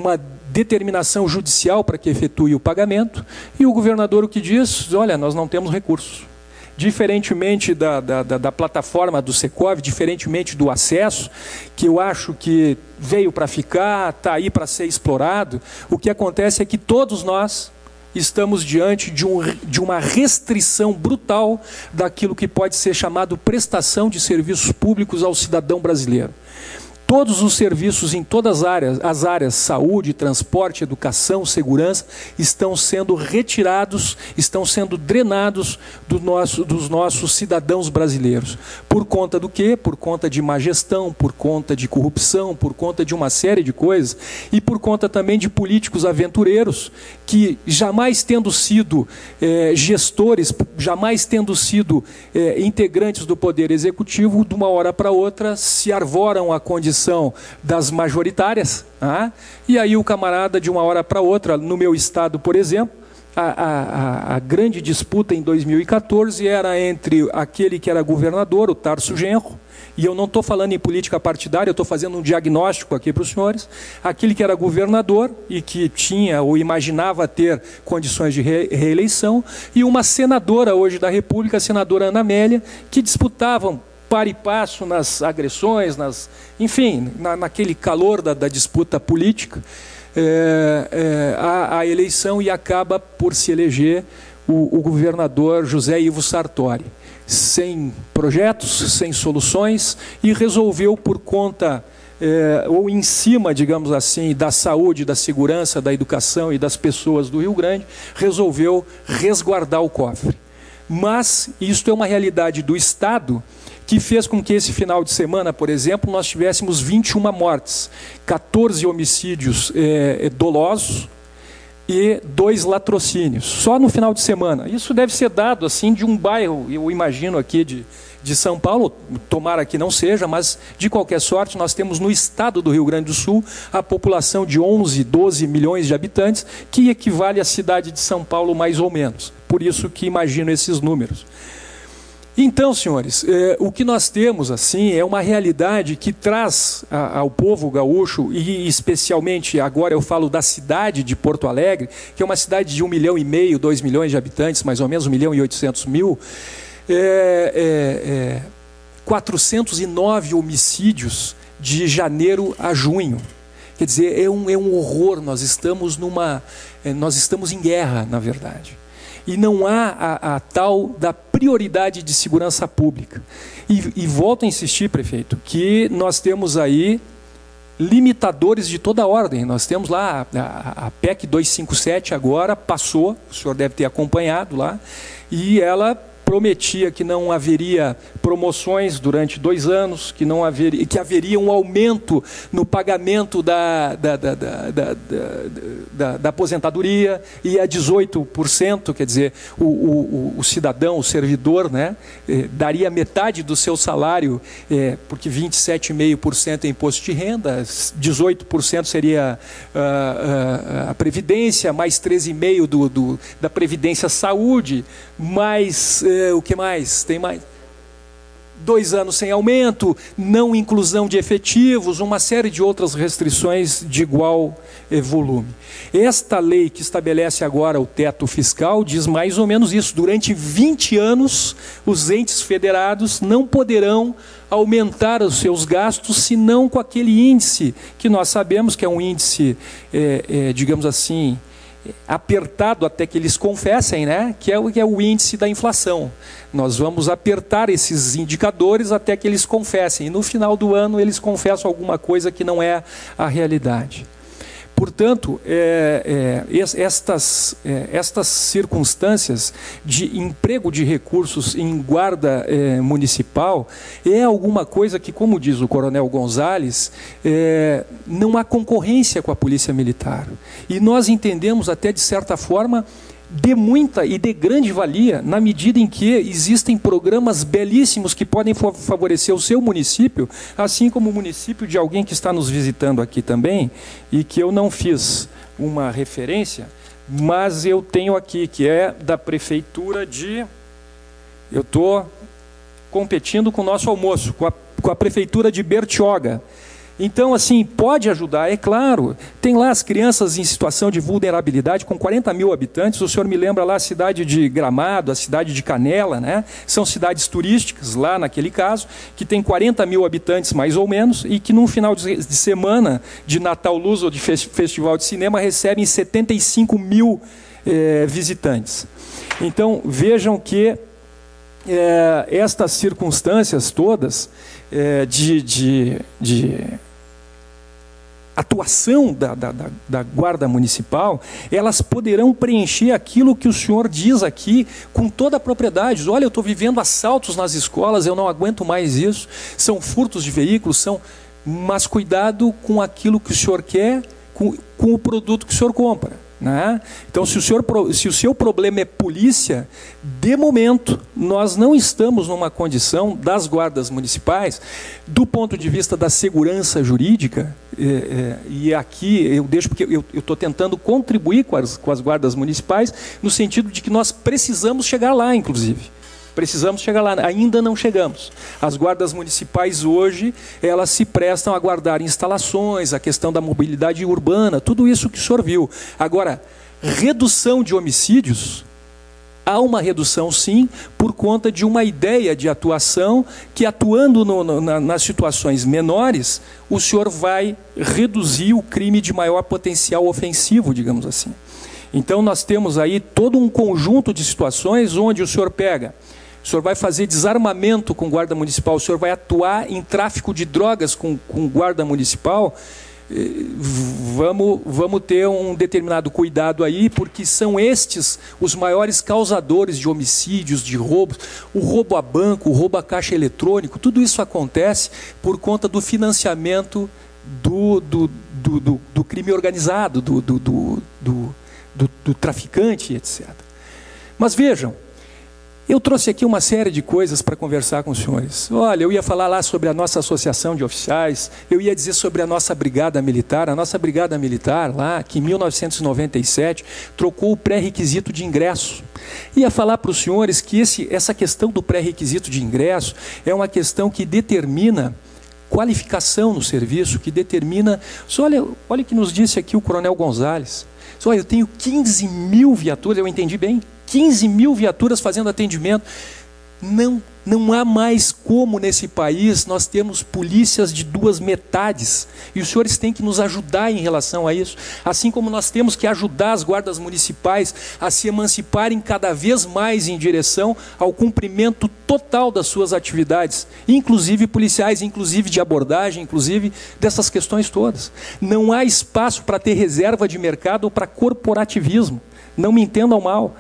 determinação judicial para que efetue o pagamento, e o governador o que diz? Olha, nós não temos recursos. Diferentemente da plataforma do Secov, diferentemente do acesso, que eu acho que veio para ficar, está aí para ser explorado, o que acontece é que todos nós estamos diante de uma restrição brutal daquilo que pode ser chamado prestação de serviços públicos ao cidadão brasileiro. Todos os serviços em todas as áreas, saúde, transporte, educação, segurança, estão sendo retirados, estão sendo drenados dos nossos cidadãos brasileiros. Por conta do quê? Por conta de má gestão, por conta de corrupção, por conta de uma série de coisas, e por conta também de políticos aventureiros que, jamais tendo sido gestores, jamais tendo sido integrantes do Poder Executivo, de uma hora para outra se arvoram a condição das majoritárias, e aí o camarada, de uma hora para outra, no meu estado, por exemplo, a grande disputa em 2014 era entre aquele que era governador, o Tarso Genro, e eu não estou falando em política partidária, eu estou fazendo um diagnóstico aqui para os senhores, aquele que era governador e que tinha ou imaginava ter condições de reeleição, e uma senadora hoje da República, a senadora Ana Amélia, que disputavam par e passo nas agressões, enfim, naquele calor da disputa política, a eleição, e acaba por se eleger o governador José Ivo Sartori, sem projetos, sem soluções, e resolveu, por conta, ou em cima, digamos assim, da saúde, da segurança, da educação e das pessoas do Rio Grande, resolveu resguardar o cofre. Mas isto é uma realidade do Estado, que fez com que esse final de semana, por exemplo, nós tivéssemos 21 mortes, 14 homicídios dolosos e 2 latrocínios, só no final de semana. Isso deve ser dado assim de um bairro, eu imagino, aqui de São Paulo, tomara que não seja, mas de qualquer sorte nós temos no estado do Rio Grande do Sul a população de 11, 12 milhões de habitantes, que equivale à cidade de São Paulo mais ou menos. Por isso que imagino esses números. Então, senhores, o que nós temos assim é uma realidade que traz ao povo gaúcho, e especialmente agora eu falo da cidade de Porto Alegre, que é uma cidade de 1,5 milhão, 2 milhões de habitantes, mais ou menos 1.800.000, 409 homicídios de janeiro a junho. Quer dizer, é um horror, nós estamos em guerra, na verdade. E não há a tal da prioridade de segurança pública. E volto a insistir, prefeito, que nós temos aí limitadores de toda ordem. Nós temos lá a PEC 257 agora, passou, o senhor deve ter acompanhado lá, e ela prometia que não haveria promoções durante 2 anos, que haveria um aumento no pagamento da aposentadoria, e a 18%, quer dizer, o cidadão, o servidor, né, daria metade do seu salário, porque 27,5% é imposto de renda, 18% seria a Previdência, mais 13,5% da Previdência Saúde, mais... o que mais? Tem mais 2 anos sem aumento, não inclusão de efetivos, uma série de outras restrições de igual volume. Esta lei que estabelece agora o teto fiscal diz mais ou menos isso. Durante 20 anos, os entes federados não poderão aumentar os seus gastos, senão com aquele índice que nós sabemos que é um índice, digamos assim, apertado até que eles confessem, né? Que é o índice da inflação. Nós vamos apertar esses indicadores até que eles confessem. E no final do ano eles confessam alguma coisa que não é a realidade. Portanto, estas circunstâncias de emprego de recursos em guarda municipal é alguma coisa que, como diz o coronel Gonzalez, não há concorrência com a polícia militar. E nós entendemos até, de certa forma, de muita e de grande valia, na medida em que existem programas belíssimos que podem favorecer o seu município, assim como o município de alguém que está nos visitando aqui também, e que eu não fiz uma referência, mas eu tenho aqui, que é da prefeitura de... Eu estou competindo com o nosso almoço, com a prefeitura de Bertioga. Então, assim, pode ajudar, é claro. Tem lá as crianças em situação de vulnerabilidade, com 40 mil habitantes. O senhor me lembra lá a cidade de Gramado, a cidade de Canela, né? São cidades turísticas, lá naquele caso, que tem 40 mil habitantes, mais ou menos, e que num final de semana de Natal Luz ou de Festival de Cinema recebem 75 mil visitantes. Então, vejam que estas circunstâncias todas de atuação da Guarda Municipal, elas poderão preencher aquilo que o senhor diz aqui com toda a propriedade. Olha, eu estou vivendo assaltos nas escolas, eu não aguento mais isso, são furtos de veículos, mas cuidado com aquilo que o senhor quer, com o produto que o senhor compra. Né? Então, se o seu problema é polícia, de momento, nós não estamos numa condição das guardas municipais, do ponto de vista da segurança jurídica, e aqui eu deixo porque eu estou tentando contribuir com as guardas municipais, no sentido de que nós precisamos chegar lá, inclusive. Precisamos chegar lá, ainda não chegamos. As guardas municipais hoje, elas se prestam a guardar instalações, a questão da mobilidade urbana, tudo isso que o senhor viu. Agora, redução de homicídios, há uma redução sim, por conta de uma ideia de atuação que, atuando nas situações menores, o senhor vai reduzir o crime de maior potencial ofensivo, digamos assim. Então nós temos aí todo um conjunto de situações onde o senhor pega... O senhor vai fazer desarmamento com guarda municipal, o senhor vai atuar em tráfico de drogas com guarda municipal, vamos ter um determinado cuidado aí, porque são estes os maiores causadores de homicídios, de roubos, o roubo a banco, o roubo a caixa eletrônico, tudo isso acontece por conta do financiamento do crime organizado, do traficante, etc. Mas vejam, eu trouxe aqui uma série de coisas para conversar com os senhores. Olha, eu ia falar lá sobre a nossa associação de oficiais, eu ia dizer sobre a nossa brigada militar. A nossa brigada militar lá, que em 1997 trocou o pré-requisito de ingresso. Ia falar para os senhores que essa questão do pré-requisito de ingresso é uma questão que determina qualificação no serviço, que determina... Olha o que nos disse aqui o Coronel Gonzalez. Olha, eu tenho 15 mil viaturas, eu entendi bem, 15 mil viaturas fazendo atendimento. Não há mais como nesse país nós temos polícias de duas metades. E os senhores têm que nos ajudar em relação a isso. Assim como nós temos que ajudar as guardas municipais a se emanciparem cada vez mais em direção ao cumprimento total das suas atividades, inclusive policiais, inclusive de abordagem, inclusive dessas questões todas. Não há espaço para ter reserva de mercado ou para corporativismo. Não me entendam mal.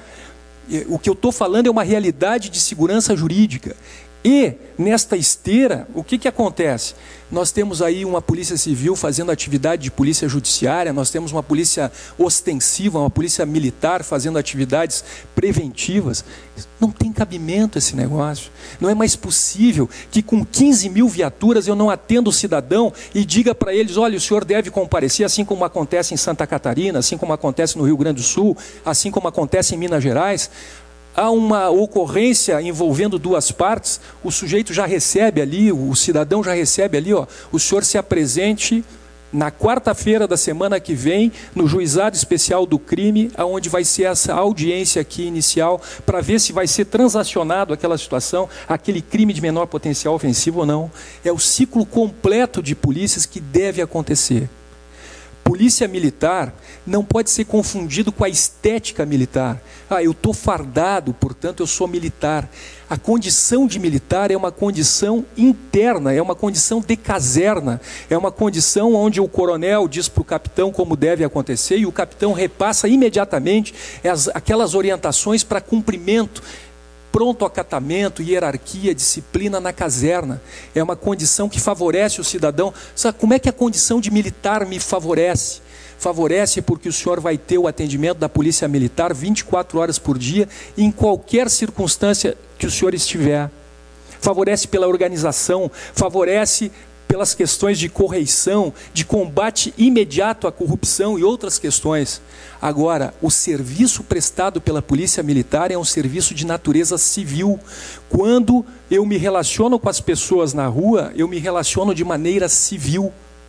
O que eu estou falando é uma realidade de segurança jurídica. E, nesta esteira, o que acontece? Nós temos aí uma polícia civil fazendo atividade de polícia judiciária, nós temos uma polícia ostensiva, uma polícia militar fazendo atividades preventivas. Não tem cabimento esse negócio. Não é mais possível que com 15 mil viaturas eu não atenda o cidadão e diga para eles, olha, o senhor deve comparecer, assim como acontece em Santa Catarina, assim como acontece no Rio Grande do Sul, assim como acontece em Minas Gerais. Há uma ocorrência envolvendo duas partes, o sujeito já recebe ali, o cidadão já recebe ali, ó, o senhor se apresente na quarta-feira da semana que vem, no Juizado Especial do Crime, onde vai ser essa audiência aqui inicial, para ver se vai ser transacionado aquela situação, aquele crime de menor potencial ofensivo ou não. É o ciclo completo de polícias que deve acontecer. Polícia militar não pode ser confundido com a estética militar. Eu estou fardado, portanto eu sou militar. A condição de militar é uma condição interna, é uma condição de caserna, é uma condição onde o coronel diz para o capitão como deve acontecer e o capitão repassa imediatamente aquelas orientações para cumprimento, pronto acatamento, hierarquia, disciplina na caserna. É uma condição que favorece o cidadão. Sabe como é que a condição de militar me favorece? Favorece porque o senhor vai ter o atendimento da polícia militar 24 horas por dia, em qualquer circunstância que o senhor estiver. Favorece pela organização, favorece pelas questões de correição, de combate imediato à corrupção e outras questões. Agora, o serviço prestado pela Polícia Militar é um serviço de natureza civil. Quando eu me relaciono com as pessoas na rua, eu me relaciono de maneira civil.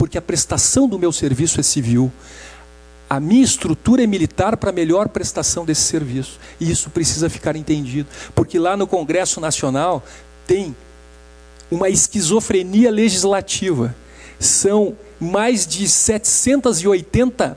porque a prestação do meu serviço é civil. A minha estrutura é militar para melhor prestação desse serviço. E isso precisa ficar entendido. Porque lá no Congresso Nacional tem uma esquizofrenia legislativa. São mais de 780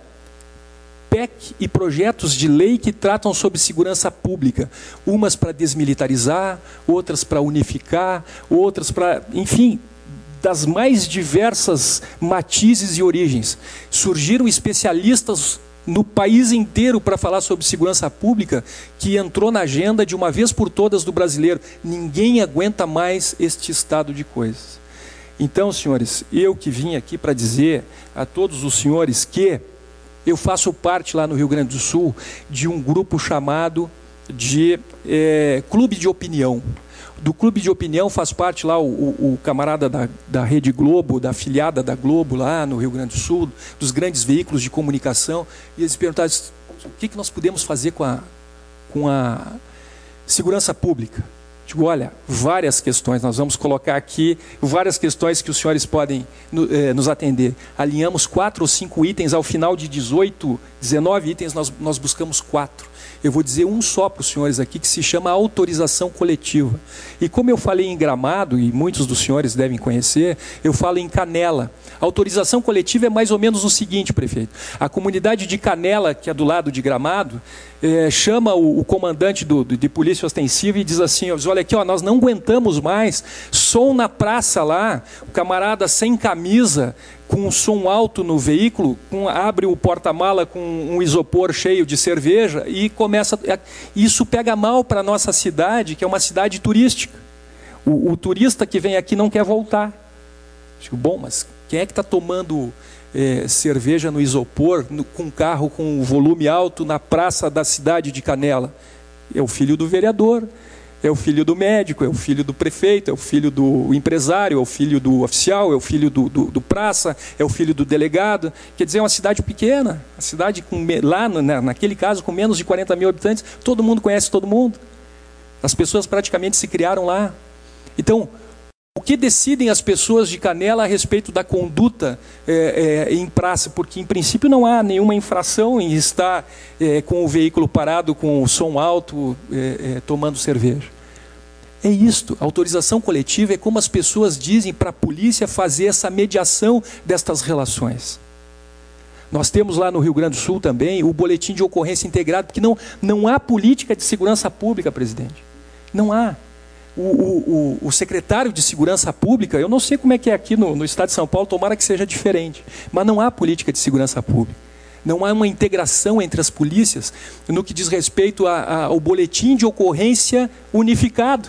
PEC e projetos de lei que tratam sobre segurança pública. Umas para desmilitarizar, outras para unificar, outras para, enfim, das mais diversas matizes e origens. Surgiram especialistas no país inteiro para falar sobre segurança pública, que entrou na agenda de uma vez por todas do brasileiro. Ninguém aguenta mais este estado de coisas. Então, senhores, eu que vim aqui para dizer a todos os senhores que eu faço parte lá no Rio Grande do Sul de um grupo chamado de Clube de Opinião. Do Clube de Opinião faz parte lá o camarada da Rede Globo, da afiliada da Globo lá no Rio Grande do Sul, dos grandes veículos de comunicação, e eles perguntaram o que nós podemos fazer com a segurança pública. Digo, olha, várias questões, nós vamos colocar aqui várias questões que os senhores podem nos atender. Alinhamos 4 ou 5 itens, ao final de 18, 19 itens, nós buscamos 4. Eu vou dizer um só para os senhores aqui, que se chama autorização coletiva. E como eu falei em Gramado, e muitos dos senhores devem conhecer, eu falo em Canela. A autorização coletiva é mais ou menos o seguinte, prefeito. A comunidade de Canela, que é do lado de Gramado, chama o comandante de polícia ostensiva e diz assim, olha aqui, nós não aguentamos mais, som na praça lá, o camarada sem camisa, com um som alto no veículo, abre o porta-mala com um isopor cheio de cerveja e começa... Isso pega mal para a nossa cidade, que é uma cidade turística. O turista que vem aqui não quer voltar. Digo, bom, mas quem é que está tomando cerveja no isopor, com carro com volume alto na praça da cidade de Canela? É o filho do vereador, é o filho do médico, é o filho do prefeito, é o filho do empresário, é o filho do oficial, é o filho do praça, é o filho do delegado. Quer dizer, é uma cidade pequena, a cidade lá, naquele caso, com menos de 40 mil habitantes, todo mundo conhece todo mundo. As pessoas praticamente se criaram lá. Então, o que decidem as pessoas de Canela a respeito da conduta em praça? Porque, em princípio, não há nenhuma infração em estar com o veículo parado, com o som alto, tomando cerveja. É isto. A autorização coletiva é como as pessoas dizem para a polícia fazer essa mediação destas relações. Nós temos lá no Rio Grande do Sul também o boletim de ocorrência integrado, porque não há política de segurança pública, presidente. Não há. O secretário de Segurança Pública, eu não sei como é que é aqui no estado de São Paulo, tomara que seja diferente, mas não há política de segurança pública. Não há uma integração entre as polícias no que diz respeito ao boletim de ocorrência unificado.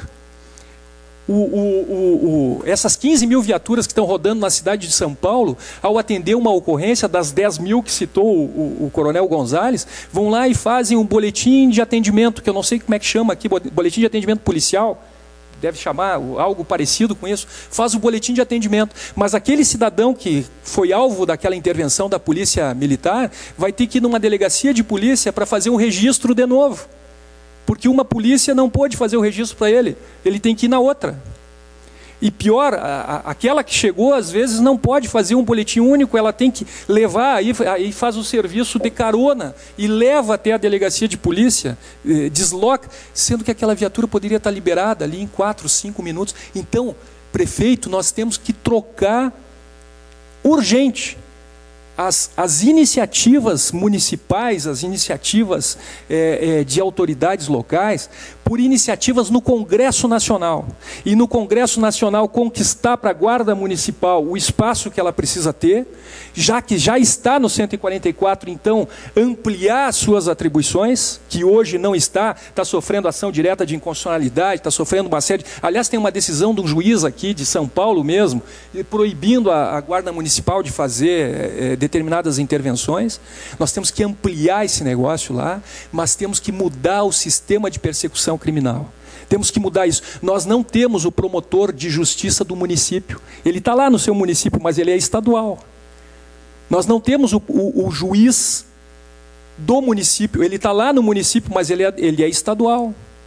Essas 15 mil viaturas que estão rodando na cidade de São Paulo, ao atender uma ocorrência das 10 mil que citou o coronel Gonzalez, vão lá e fazem um boletim de atendimento, que eu não sei como é que chama aqui, boletim de atendimento policial, deve chamar algo parecido com isso, faz o boletim de atendimento. Mas aquele cidadão que foi alvo daquela intervenção da polícia militar, vai ter que ir numa delegacia de polícia para fazer um registro de novo. Porque uma polícia não pode fazer o registro para ele, ele tem que ir na outra. E pior, aquela que chegou, às vezes, não pode fazer um boletim único, ela tem que levar, aí faz o serviço de carona, e leva até a delegacia de polícia, desloca, sendo que aquela viatura poderia estar liberada ali em 4, 5 minutos. Então, prefeito, nós temos que trocar urgente as iniciativas municipais, as iniciativas de autoridades locais, por iniciativas no Congresso Nacional. E no Congresso Nacional conquistar para a Guarda Municipal o espaço que ela precisa ter, já que já está no 144, então ampliar suas atribuições, que hoje não está sofrendo ação direta de inconstitucionalidade, está sofrendo uma série... Aliás, tem uma decisão de um juiz aqui de São Paulo mesmo, proibindo a Guarda Municipal de fazer determinadas intervenções. Nós temos que ampliar esse negócio lá, mas temos que mudar o sistema de persecução criminal. Temos que mudar isso. Nós não temos o promotor de justiça do município. Ele está lá no seu município, mas ele é estadual. Nós não temos o juiz do município. Ele está lá no município, mas ele é estadual.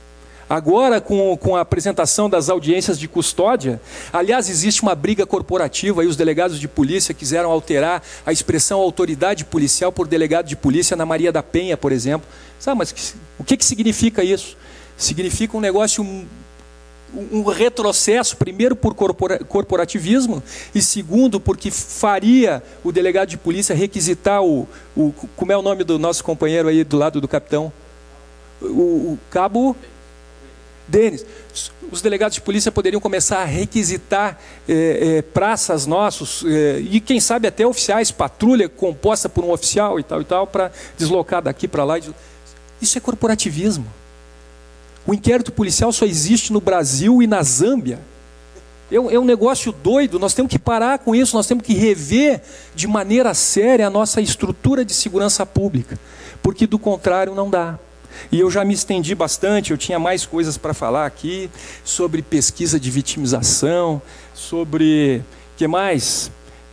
Agora, com a apresentação das audiências de custódia, aliás, existe uma briga corporativa, e os delegados de polícia quiseram alterar a expressão autoridade policial por delegado de polícia na Maria da Penha, por exemplo. Sabe, mas o que significa isso? Significa um negócio, um retrocesso, primeiro por corporativismo, e segundo porque faria o delegado de polícia requisitar como é o nome do nosso companheiro aí do lado do capitão? O cabo Denis. Os delegados de polícia poderiam começar a requisitar praças nossos, e quem sabe até oficiais, patrulha composta por um oficial e tal, para deslocar daqui para lá. Isso é corporativismo. O inquérito policial só existe no Brasil e na Zâmbia. É um negócio doido, nós temos que parar com isso, nós temos que rever de maneira séria a nossa estrutura de segurança pública, porque do contrário não dá. E eu já me estendi bastante, eu tinha mais coisas para falar aqui, sobre pesquisa de vitimização, sobre... que mais?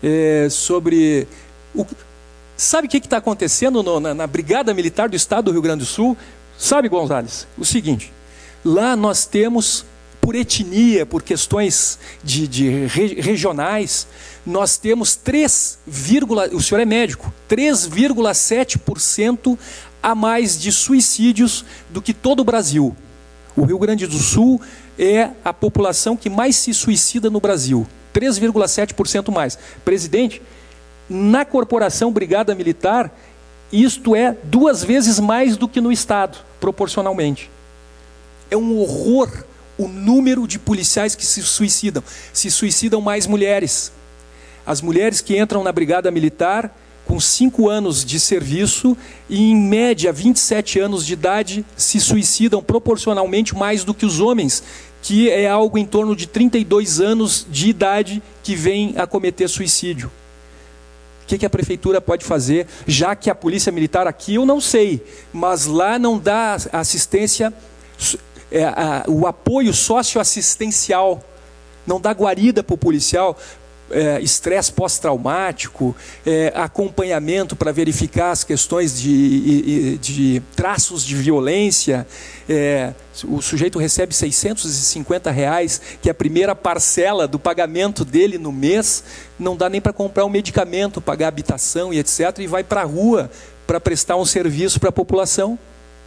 Sabe o que está acontecendo na Brigada Militar do Estado do Rio Grande do Sul? Sabe, Gonzales? O seguinte, lá nós temos, por etnia, por questões regionais, nós temos o senhor é médico, 3,7% a mais de suicídios do que todo o Brasil. O Rio Grande do Sul é a população que mais se suicida no Brasil, 3,7% mais. Presidente, na corporação Brigada Militar, isto é 2 vezes mais do que no Estado, proporcionalmente. É um horror o número de policiais que se suicidam. Se suicidam mais mulheres. As mulheres que entram na Brigada Militar com 5 anos de serviço e, em média, 27 anos de idade, se suicidam proporcionalmente mais do que os homens, que é algo em torno de 32 anos de idade que vêm a cometer suicídio. O que a prefeitura pode fazer, já que a polícia militar aqui, eu não sei, mas lá não dá assistência, o apoio socioassistencial, não dá guarida para o policial, estresse pós-traumático, acompanhamento para verificar as questões de traços de violência. O sujeito recebe R$650, que é a primeira parcela do pagamento dele no mês, não dá nem para comprar um medicamento, pagar habitação e etc., e vai para a rua para prestar um serviço para a população.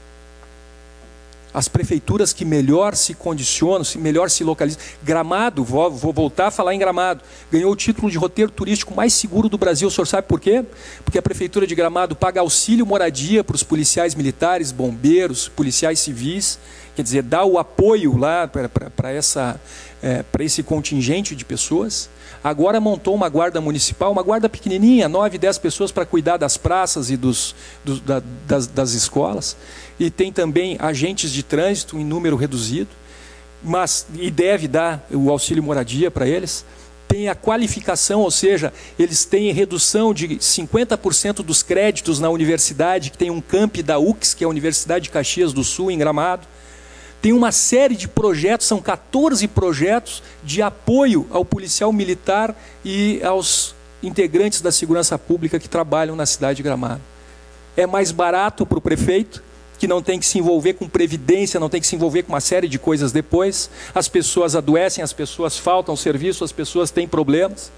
As prefeituras que melhor se condicionam, melhor se localizam. Gramado, vou voltar a falar em Gramado, ganhou o título de roteiro turístico mais seguro do Brasil. O senhor sabe por quê? Porque a prefeitura de Gramado paga auxílio moradia para os policiais militares, bombeiros, policiais civis, quer dizer, dá o apoio lá para esse contingente de pessoas. Agora montou uma guarda municipal, uma guarda pequenininha, 9, 10 pessoas para cuidar das praças e das escolas. E tem também agentes de trânsito em número reduzido, e deve dar o auxílio moradia para eles. Tem a qualificação, ou seja, eles têm redução de 50% dos créditos na universidade, que tem um campi da UX, que é a Universidade de Caxias do Sul, em Gramado. Tem uma série de projetos, são 14 projetos de apoio ao policial militar e aos integrantes da segurança pública que trabalham na cidade de Gramado. É mais barato para o prefeito, que não tem que se envolver com previdência, não tem que se envolver com uma série de coisas depois. As pessoas adoecem, as pessoas faltam serviço, as pessoas têm problemas.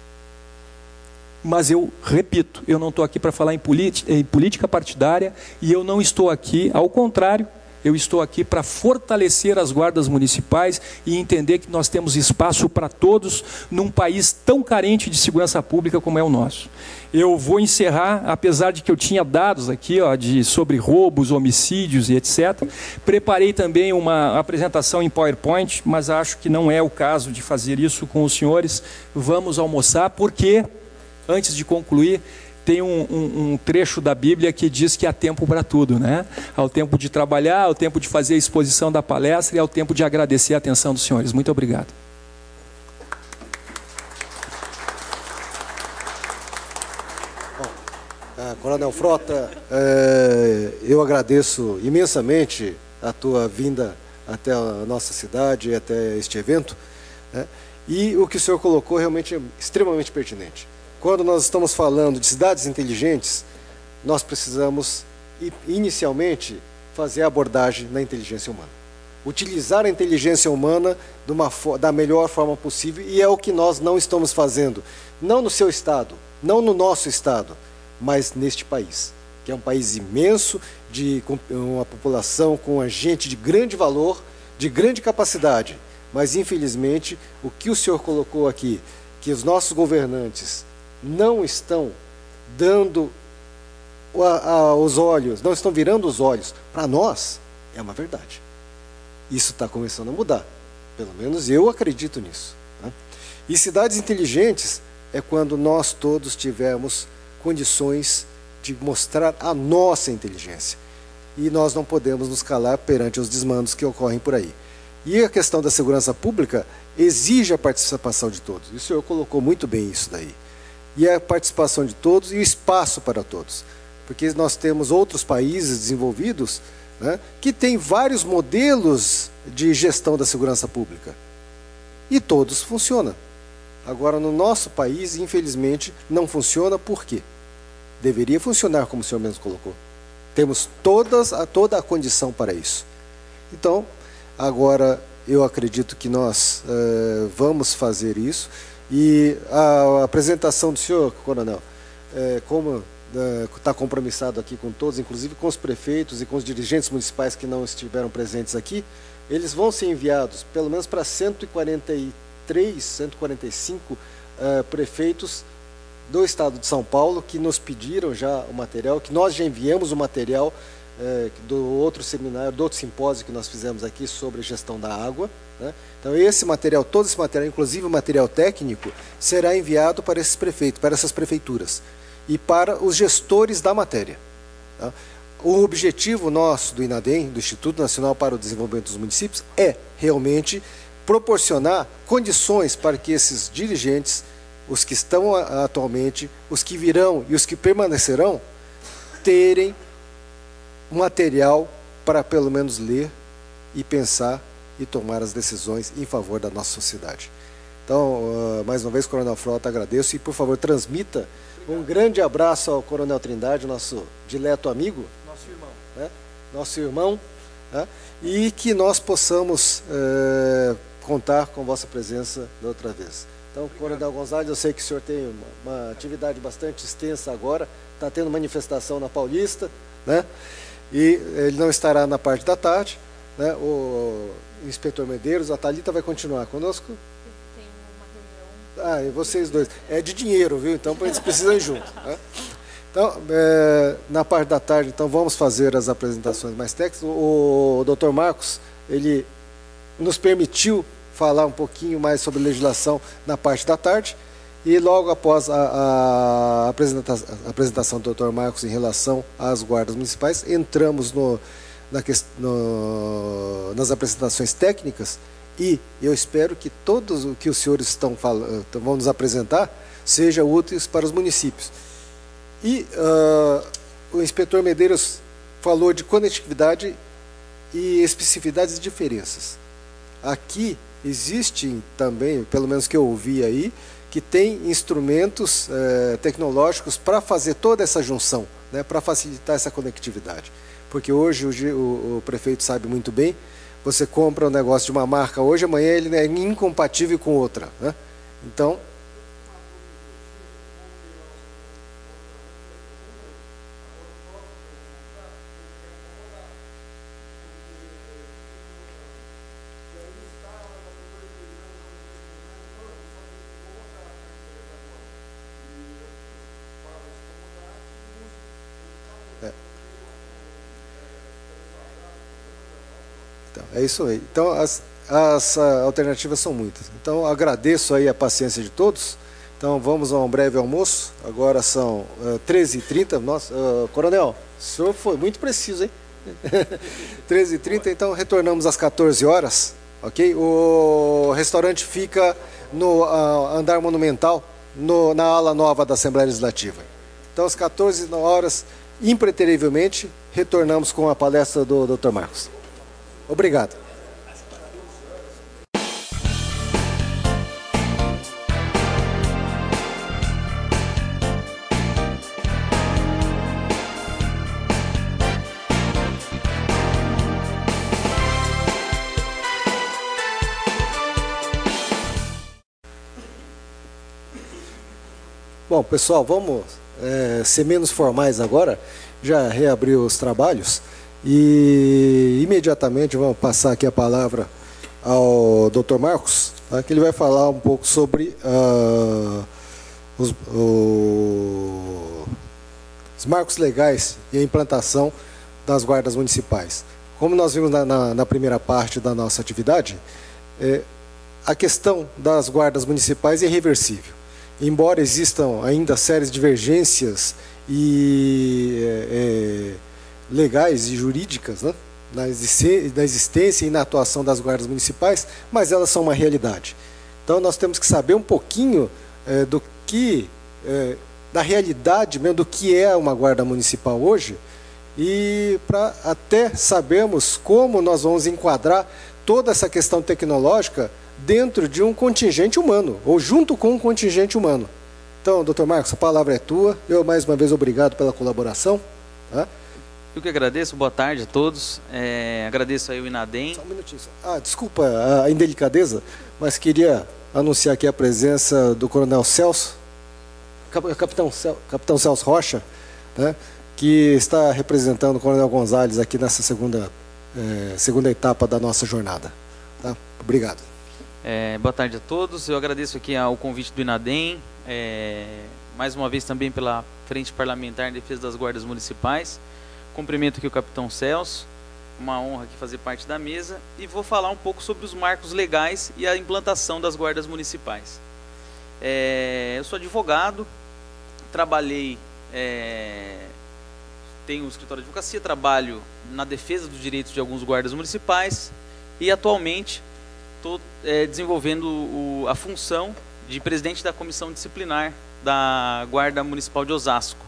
Mas eu repito, eu não estou aqui para falar em política partidária, e eu não estou aqui, ao contrário, eu estou aqui para fortalecer as guardas municipais e entender que nós temos espaço para todos num país tão carente de segurança pública como é o nosso. Eu vou encerrar, apesar de que eu tinha dados aqui sobre roubos, homicídios e etc. Preparei também uma apresentação em PowerPoint, mas acho que não é o caso de fazer isso com os senhores. Vamos almoçar, porque, antes de concluir, tem um trecho da Bíblia que diz que há tempo para tudo, né? Há o tempo de trabalhar, há o tempo de fazer a exposição da palestra e há o tempo de agradecer a atenção dos senhores. Muito obrigado. Coronel Frota, eu agradeço imensamente a tua vinda até a nossa cidade, até este evento, né? E o que o senhor colocou realmente é extremamente pertinente. Quando nós estamos falando de cidades inteligentes, nós precisamos, inicialmente, fazer a abordagem na inteligência humana. utilizar a inteligência humana da melhor forma possível, e é o que nós não estamos fazendo, não no seu estado, não no nosso estado, mas neste país, que é um país imenso, com uma população com gente de grande valor, de grande capacidade, mas infelizmente o que o senhor colocou aqui, que os nossos governantes não estão dando os olhos, não estão virando os olhos para nós, é uma verdade. Isso está começando a mudar, pelo menos eu acredito nisso, né? E cidades inteligentes é quando nós todos tivermos condições de mostrar a nossa inteligência, e nós não podemos nos calar perante os desmandos que ocorrem por aí. E a questão da segurança pública exige a participação de todos, e o senhor colocou muito bem isso daí, e a participação de todos e o espaço para todos, porque nós temos outros países desenvolvidos, né, que têm vários modelos de gestão da segurança pública, e todos funcionam. Agora, no nosso país, infelizmente, não funciona. Por quê? Deveria funcionar, como o senhor mesmo colocou. Temos toda a condição para isso. Então, agora, eu acredito que nós vamos fazer isso. E a apresentação do senhor, coronel, como está compromissado aqui com todos, inclusive com os prefeitos e com os dirigentes municipais que não estiveram presentes aqui, eles vão ser enviados, pelo menos para 143, 145 prefeitos do estado de São Paulo, que nos pediram já o material, que nós já enviamos o material do outro seminário, do outro simpósio que nós fizemos aqui sobre gestão da água, né? Então esse material, todo esse material, inclusive o material técnico, será enviado para esses prefeitos, para essas prefeituras e para os gestores da matéria, tá? O objetivo nosso do INADEM, do Instituto Nacional para o Desenvolvimento dos Municípios, é realmente proporcionar condições para que esses dirigentes, os que estão atualmente, os que virão e os que permanecerão, terem material para pelo menos ler e pensar e tomar as decisões em favor da nossa sociedade. Então, mais uma vez, Coronel Frota, agradeço, e por favor transmita um grande abraço ao Coronel Trindade, nosso dileto amigo, nosso irmão, né? Nosso irmão, né? E que nós possamos contar com vossa presença da outra vez. Então, Coronel Gonzalez, eu sei que o senhor tem uma atividade bastante extensa agora, está tendo manifestação na Paulista, né? E ele não estará na parte da tarde, né? O inspetor Medeiros, a Thalita vai continuar conosco. Tem uma reunião. E vocês dois. É de dinheiro, viu? Então, eles precisam ir junto, né? Então, na parte da tarde, então, vamos fazer as apresentações mais técnicas. O Dr. Marcos, ele nos permitiu falar um pouquinho mais sobre legislação na parte da tarde, e logo após a apresentação do Dr. Marcos em relação às guardas municipais, entramos nas apresentações técnicas, e eu espero que todos o que os senhores vão nos apresentar seja úteis para os municípios. E o inspetor Medeiros falou de conectividade e especificidades e diferenças. Aqui existem também, pelo menos que eu ouvi aí, que tem instrumentos tecnológicos para fazer toda essa junção, né, para facilitar essa conectividade. Porque hoje o prefeito sabe muito bem, você compra um negócio de uma marca hoje, amanhã ele é incompatível com outra, né? Então, é isso aí. Então, as alternativas são muitas. Então, agradeço aí a paciência de todos. Então, vamos a um breve almoço. Agora são 13h30. Nossa, coronel, o senhor foi muito preciso, hein? 13h30, então retornamos às 14 horas. Ok? O restaurante fica no andar monumental, na ala nova da Assembleia Legislativa. Então, às 14 horas, impreterivelmente, retornamos com a palestra do Dr. Marcos. Obrigado. Bom, pessoal, vamos ser menos formais agora. Já reabriu os trabalhos e imediatamente vamos passar aqui a palavra ao Dr. Marcos, tá, que ele vai falar um pouco sobre os marcos legais e a implantação das guardas municipais. Como nós vimos na primeira parte da nossa atividade, a questão das guardas municipais é irreversível. Embora existam ainda sérias divergências legais e jurídicas, né, na existência e na atuação das guardas municipais, mas elas são uma realidade. Então nós temos que saber um pouquinho da realidade mesmo do que é uma guarda municipal hoje, e para até sabermos como nós vamos enquadrar toda essa questão tecnológica dentro de um contingente humano, ou junto com um contingente humano. Então, doutor Marcos, a palavra é tua. Eu, mais uma vez, obrigado pela colaboração. Tá? Eu que agradeço, boa tarde a todos. Agradeço aí o INADEM. Só um minutinho. Desculpa a indelicadeza, mas queria anunciar aqui a presença do Coronel Celso, Capitão Celso Rocha, né, que está representando o Coronel Gonzalez aqui nessa segunda etapa da nossa jornada. Tá? Obrigado. Boa tarde a todos. Eu agradeço aqui ao convite do INADEM, mais uma vez também pela Frente Parlamentar em Defesa das Guardas Municipais. Cumprimento aqui o Capitão Celso, uma honra aqui fazer parte da mesa, e vou falar um pouco sobre os marcos legais e a implantação das guardas municipais. Eu sou advogado, trabalhei, tenho um escritório de advocacia, trabalho na defesa dos direitos de alguns guardas municipais e atualmente estou desenvolvendo a função de presidente da comissão disciplinar da Guarda Municipal de Osasco,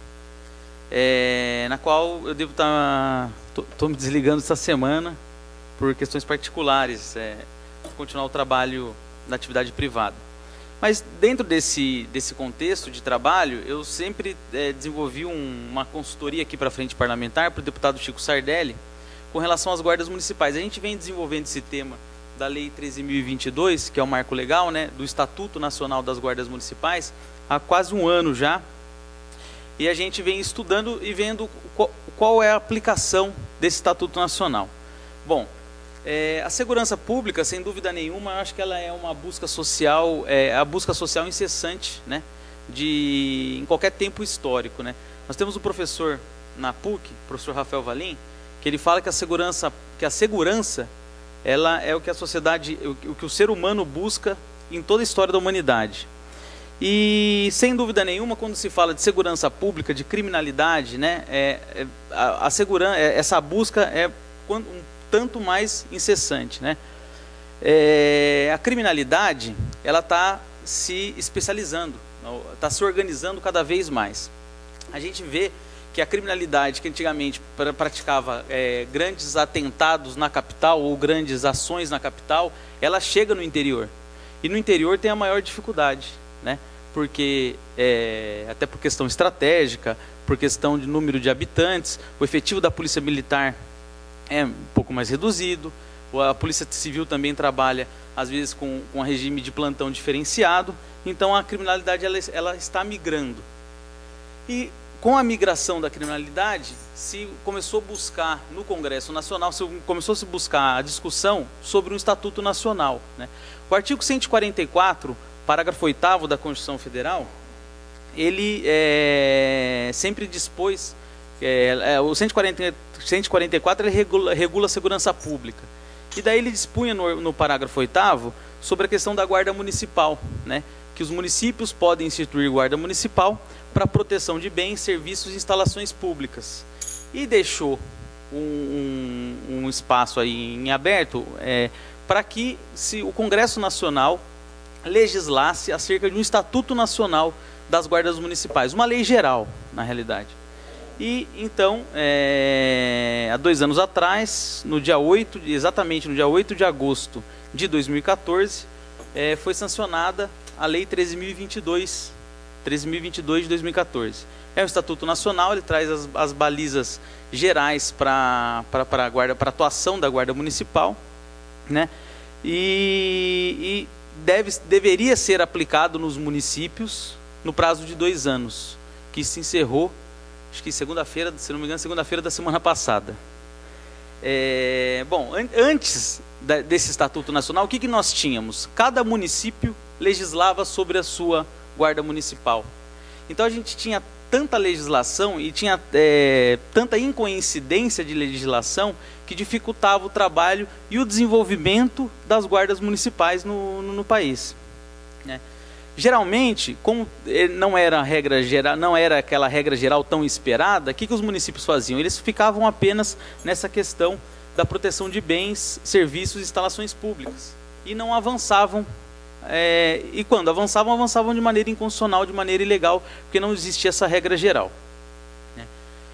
na qual eu devo estou me desligando essa semana por questões particulares, continuar o trabalho na atividade privada. Mas dentro desse contexto de trabalho, eu sempre desenvolvi uma consultoria aqui para a Frente Parlamentar, para o deputado Chico Sardelli, com relação às guardas municipais. A gente vem desenvolvendo esse tema da Lei 13.022, que é o marco legal, né, do Estatuto Nacional das Guardas Municipais, há quase um ano já. E a gente vem estudando e vendo qual é a aplicação desse Estatuto Nacional. Bom, a segurança pública, sem dúvida nenhuma, eu acho que ela é uma busca social, a busca social incessante, né, em qualquer tempo histórico, né. Nós temos um professor na PUC, o professor Rafael Valim, que ele fala que a segurança ela é o que a sociedade, o que o ser humano busca em toda a história da humanidade. E, sem dúvida nenhuma, quando se fala de segurança pública, de criminalidade, né, essa busca é um tanto mais incessante, né? A criminalidade, ela está se especializando, está se organizando cada vez mais. A gente vê que a criminalidade que antigamente praticava grandes atentados na capital ou grandes ações na capital, ela chega no interior. E no interior tem a maior dificuldade, né? Porque, até por questão estratégica, por questão de número de habitantes, o efetivo da Polícia Militar é um pouco mais reduzido, a Polícia Civil também trabalha, às vezes, com um regime de plantão diferenciado, então a criminalidade ela está migrando. E com a migração da criminalidade, se começou a buscar no Congresso Nacional, começou a se buscar a discussão sobre um Estatuto Nacional, né? O artigo 144, parágrafo 8º da Constituição Federal, ele sempre dispôs, o 144 ele regula a segurança pública. E daí ele dispunha no parágrafo 8º sobre a questão da guarda municipal, né? Que os municípios podem instituir guarda municipal para proteção de bens, serviços e instalações públicas. E deixou um espaço aí em aberto para que o Congresso Nacional legislasse acerca de um Estatuto Nacional das Guardas Municipais, uma lei geral, na realidade. E então, há 2 anos atrás, exatamente no dia 8 de agosto de 2014, foi sancionada a Lei 13.022 de 2014. É um Estatuto Nacional, ele traz as balizas gerais para a guarda, para a atuação da Guarda Municipal, né? E deveria ser aplicado nos municípios, no prazo de 2 anos, que se encerrou, acho que segunda-feira, se não me engano, segunda-feira da semana passada. Bom, antes desse Estatuto Nacional, o que nós tínhamos? Cada município legislava sobre a sua guarda municipal. Então a gente tinha tanta legislação e tinha tanta incoincidência de legislação que dificultava o trabalho e o desenvolvimento das guardas municipais no país, né? Geralmente, como não era aquela regra geral tão esperada, o que os municípios faziam? Eles ficavam apenas nessa questão da proteção de bens, serviços e instalações públicas e não avançavam. E quando avançavam, avançavam de maneira inconstitucional, de maneira ilegal, porque não existia essa regra geral, né?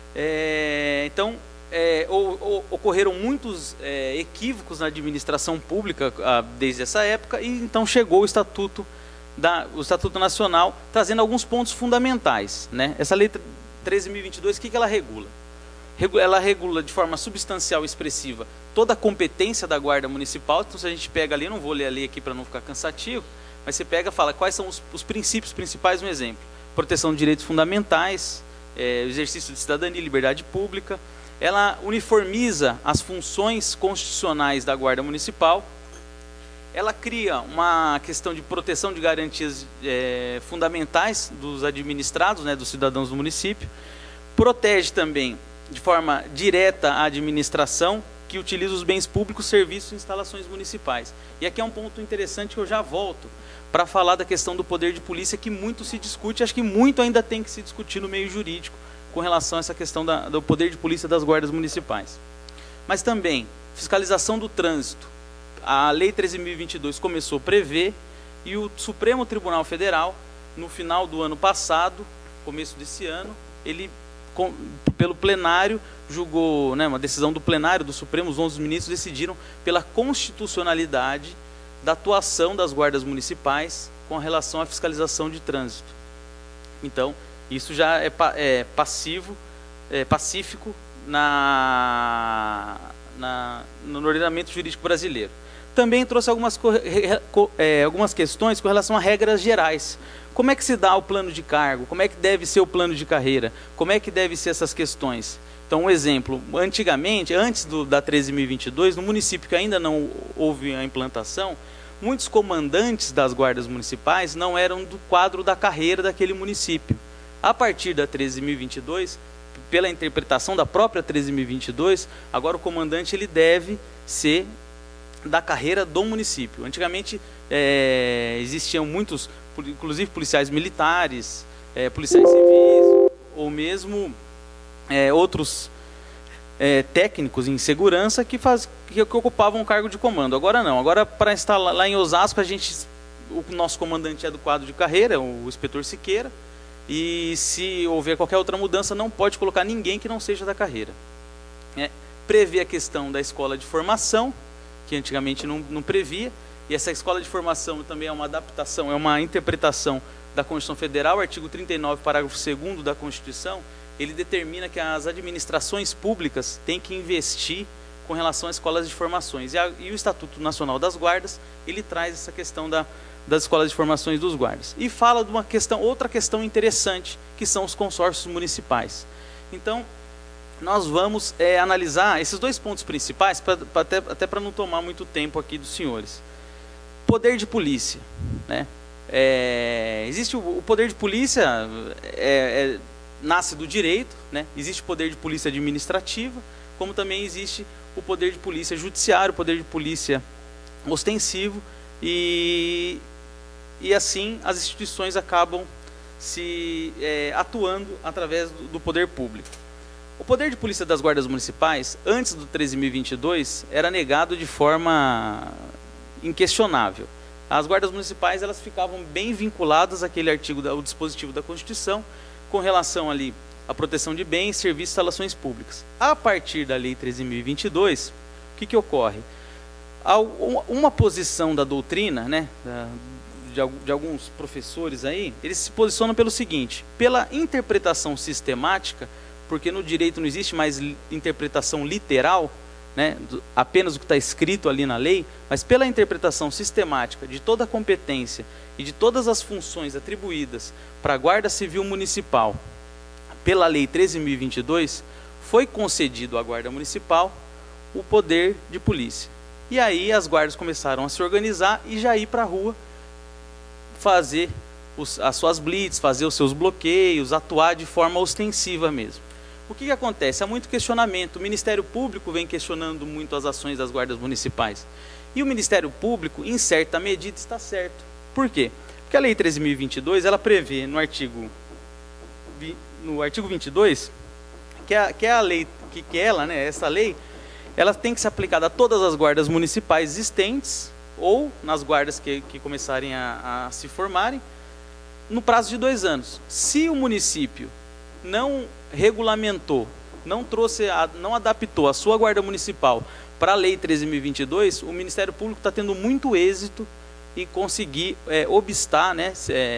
Então, ocorreram muitos equívocos na administração pública desde essa época, e então chegou o Estatuto Nacional, trazendo alguns pontos fundamentais, né? Essa Lei 13.022, o que ela regula? Ela regula de forma substancial e expressiva toda a competência da Guarda Municipal. Então, se a gente pega ali, eu não vou ler a lei aqui para não ficar cansativo, mas você pega e fala quais são os princípios principais, um exemplo: proteção de direitos fundamentais, exercício de cidadania e liberdade pública. Ela uniformiza as funções constitucionais da Guarda Municipal. Ela cria uma questão de proteção de garantias fundamentais dos administrados, né, dos cidadãos do município. Protege também de forma direta a administração que utiliza os bens públicos, serviços e instalações municipais. E aqui é um ponto interessante que eu já volto para falar da questão do poder de polícia, que muito se discute, acho que muito ainda tem que se discutir no meio jurídico com relação a essa questão do poder de polícia das guardas municipais. Mas também fiscalização do trânsito. A Lei 13.022 começou a prever, e o Supremo Tribunal Federal, no final do ano passado, começo desse ano, ele, pelo plenário, julgou, né, uma decisão do plenário do Supremo, os 11 ministros decidiram pela constitucionalidade da atuação das guardas municipais com relação à fiscalização de trânsito. Então, isso já é pacífico no ordenamento jurídico brasileiro. Também trouxe algumas questões com relação a regras gerais. Como é que se dá o plano de cargo? Como é que deve ser o plano de carreira? Como é que deve ser essas questões? Então, um exemplo: antigamente, antes da 13.022, no município que ainda não houve a implantação, muitos comandantes das guardas municipais não eram do quadro da carreira daquele município. A partir da 13.022, pela interpretação da própria 13.022, agora o comandante ele deve ser da carreira do município. Antigamente existiam muitos, inclusive policiais militares, policiais civis, ou mesmo outros técnicos em segurança que ocupavam um cargo de comando. Agora não. Agora, para estar lá em Osasco, o nosso comandante é do quadro de carreira, o inspetor Siqueira, e se houver qualquer outra mudança, não pode colocar ninguém que não seja da carreira. Prevê a questão da escola de formação, que antigamente não previa, e essa escola de formação também é uma adaptação, é uma interpretação da Constituição Federal. O artigo 39, parágrafo 2º da Constituição, ele determina que as administrações públicas têm que investir com relação às escolas de formações. E o Estatuto Nacional das Guardas, ele traz essa questão das escolas de formações dos guardas. E fala de outra questão interessante, que são os consórcios municipais. Então, nós vamos analisar esses dois pontos principais, até para não tomar muito tempo aqui dos senhores. Poder de polícia, né? Existe o poder de polícia, nasce do direito, né? Existe o poder de polícia administrativa, como também existe o poder de polícia judiciário, o poder de polícia ostensivo, e assim as instituições acabam atuando através do poder público. O poder de polícia das guardas municipais, antes do 13.022, era negado de forma inquestionável. As guardas municipais, elas ficavam bem vinculadas àquele artigo, ao dispositivo da Constituição, com relação ali à proteção de bens, serviços e instalações públicas. A partir da Lei 13.022, o que ocorre? Uma posição da doutrina, né, de alguns professores aí, eles se posicionam pelo seguinte: pela interpretação sistemática, porque no direito não existe mais interpretação literal, né, apenas o que está escrito ali na lei, mas pela interpretação sistemática de toda a competência e de todas as funções atribuídas para a Guarda Civil Municipal, pela Lei 13.022, foi concedido à Guarda Municipal o poder de polícia. E aí as guardas começaram a se organizar e já ir para a rua fazer as suas blitz, fazer os seus bloqueios, atuar de forma ostensiva mesmo. O que acontece? Há muito questionamento. O Ministério Público vem questionando muito as ações das guardas municipais. E o Ministério Público, em certa medida, está certo. Por quê? Porque a Lei 13.022, ela prevê no artigo 22, que é a lei, essa lei, ela tem que ser aplicada a todas as guardas municipais existentes, ou nas guardas que começarem a se formarem, no prazo de 2 anos. Se o município não regulamentou, não adaptou a sua guarda municipal para a Lei 13.022, o Ministério Público está tendo muito êxito em conseguir obstar, né,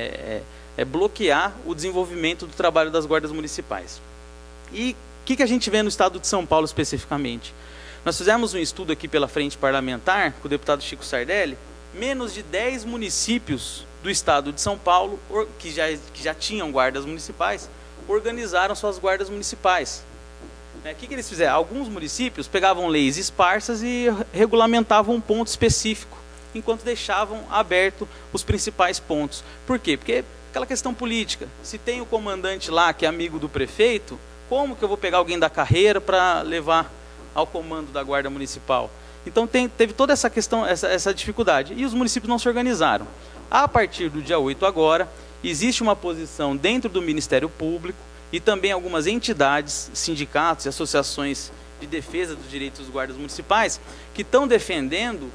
bloquear o desenvolvimento do trabalho das guardas municipais. E o que a gente vê no estado de São Paulo especificamente? Nós fizemos um estudo aqui pela Frente Parlamentar, com o deputado Chico Sardelli, menos de 10 municípios do estado de São Paulo, que já tinham guardas municipais, organizaram suas guardas municipais. O que eles fizeram? Alguns municípios pegavam leis esparsas e regulamentavam um ponto específico, enquanto deixavam aberto os principais pontos. Por quê? Porque aquela questão política, se tem o comandante lá que é amigo do prefeito, como que eu vou pegar alguém da carreira para levar ao comando da Guarda Municipal? Então teve toda essa questão, essa dificuldade, e os municípios não se organizaram. A partir do dia 8 agora, existe uma posição dentro do Ministério Público e também algumas entidades, sindicatos e associações de defesa dos direitos dos guardas municipais que estão defendendo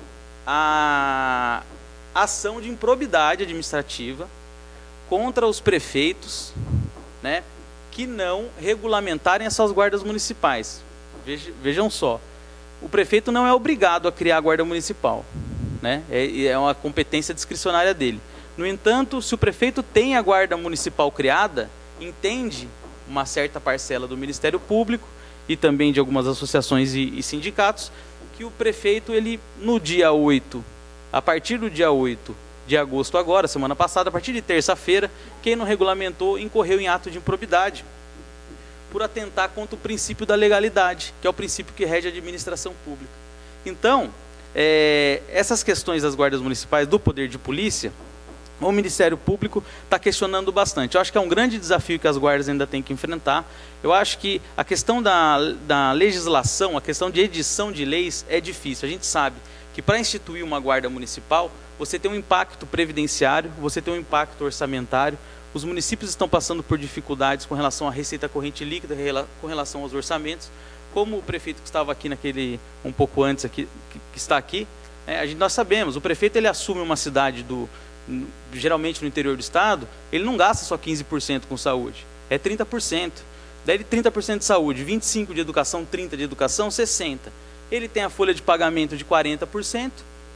a ação de improbidade administrativa contra os prefeitos, né, que não regulamentarem essas guardas municipais. Vejam só, o prefeito não é obrigado a criar a guarda municipal, né? É uma competência discricionária dele. No entanto, se o prefeito tem a guarda municipal criada, entende uma certa parcela do Ministério Público e também de algumas associações e sindicatos, que o prefeito, ele no dia 8, a partir do dia 8 de agosto agora, semana passada, a partir de terça-feira, quem não regulamentou incorreu em ato de improbidade, por atentar contra o princípio da legalidade, que é o princípio que rege a administração pública. Então, essas questões das guardas municipais, do poder de polícia, o Ministério Público está questionando bastante. Eu acho que é um grande desafio que as guardas ainda têm que enfrentar. Eu acho que a questão da legislação, a questão de edição de leis é difícil. A gente sabe que para instituir uma guarda municipal, você tem um impacto previdenciário, você tem um impacto orçamentário. Os municípios estão passando por dificuldades com relação à receita corrente líquida, com relação aos orçamentos. Como o prefeito que estava aqui um pouco antes aqui, que está aqui, nós sabemos, o prefeito ele assume uma cidade geralmente no interior do estado, ele não gasta só 15% com saúde, é 30%. Daí 30% de saúde, 25% de educação, 30% de educação, 60%. Ele tem a folha de pagamento de 40%.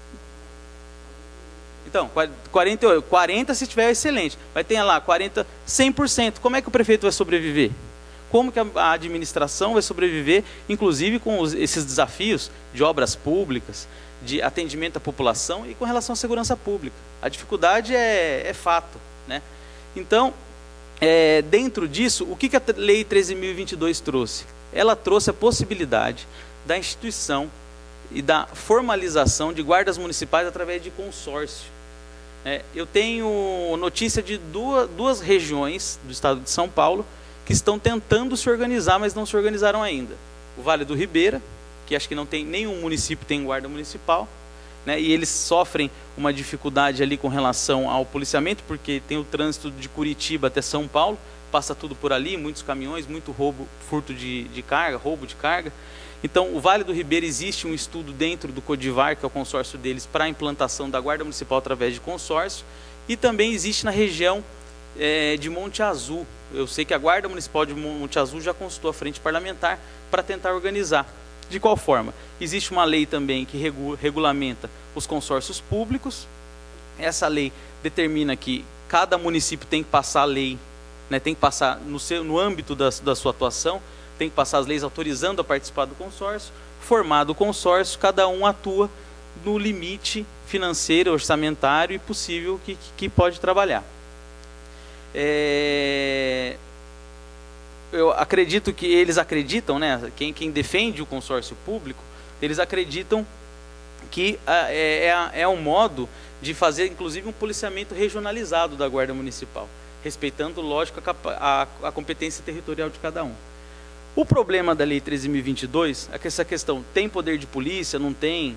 Então, 40% se tiver excelente. Vai ter lá 40%, 100%. Como é que o prefeito vai sobreviver? Como que a administração vai sobreviver, inclusive com esses desafios de obras públicas, de atendimento à população e com relação à segurança pública? A dificuldade é fato, né? Então, dentro disso, o que a Lei 13.022 trouxe? Ela trouxe a possibilidade da instituição e da formalização de guardas municipais através de consórcio. Eu tenho notícia de duas regiões do estado de São Paulo que estão tentando se organizar, mas não se organizaram ainda. O Vale do Ribeira, que acho que não tem nenhum município tem guarda municipal, né, e eles sofrem uma dificuldade ali com relação ao policiamento, porque tem o trânsito de Curitiba até São Paulo, passa tudo por ali, muitos caminhões, muito furto de carga, roubo de carga. Então, o Vale do Ribeira, existe um estudo dentro do Codivar, que é o consórcio deles, para a implantação da guarda municipal através de consórcio, e também existe na região de Monte Azul. Eu sei que a Guarda Municipal de Monte Azul já consultou a Frente Parlamentar para tentar organizar. De qual forma? Existe uma lei também que regulamenta os consórcios públicos. Essa lei determina que cada município tem que passar a lei, né, tem que passar no âmbito da sua atuação, tem que passar as leis autorizando a participar do consórcio. formado o consórcio, cada um atua no limite financeiro, orçamentário e possível que pode trabalhar. Eu acredito que eles acreditam, né, quem defende o consórcio público, eles acreditam que é um modo de fazer, inclusive, um policiamento regionalizado da Guarda Municipal, respeitando, lógico, a competência territorial de cada um. O problema da Lei 13.022 é que essa questão, tem poder de polícia, não tem,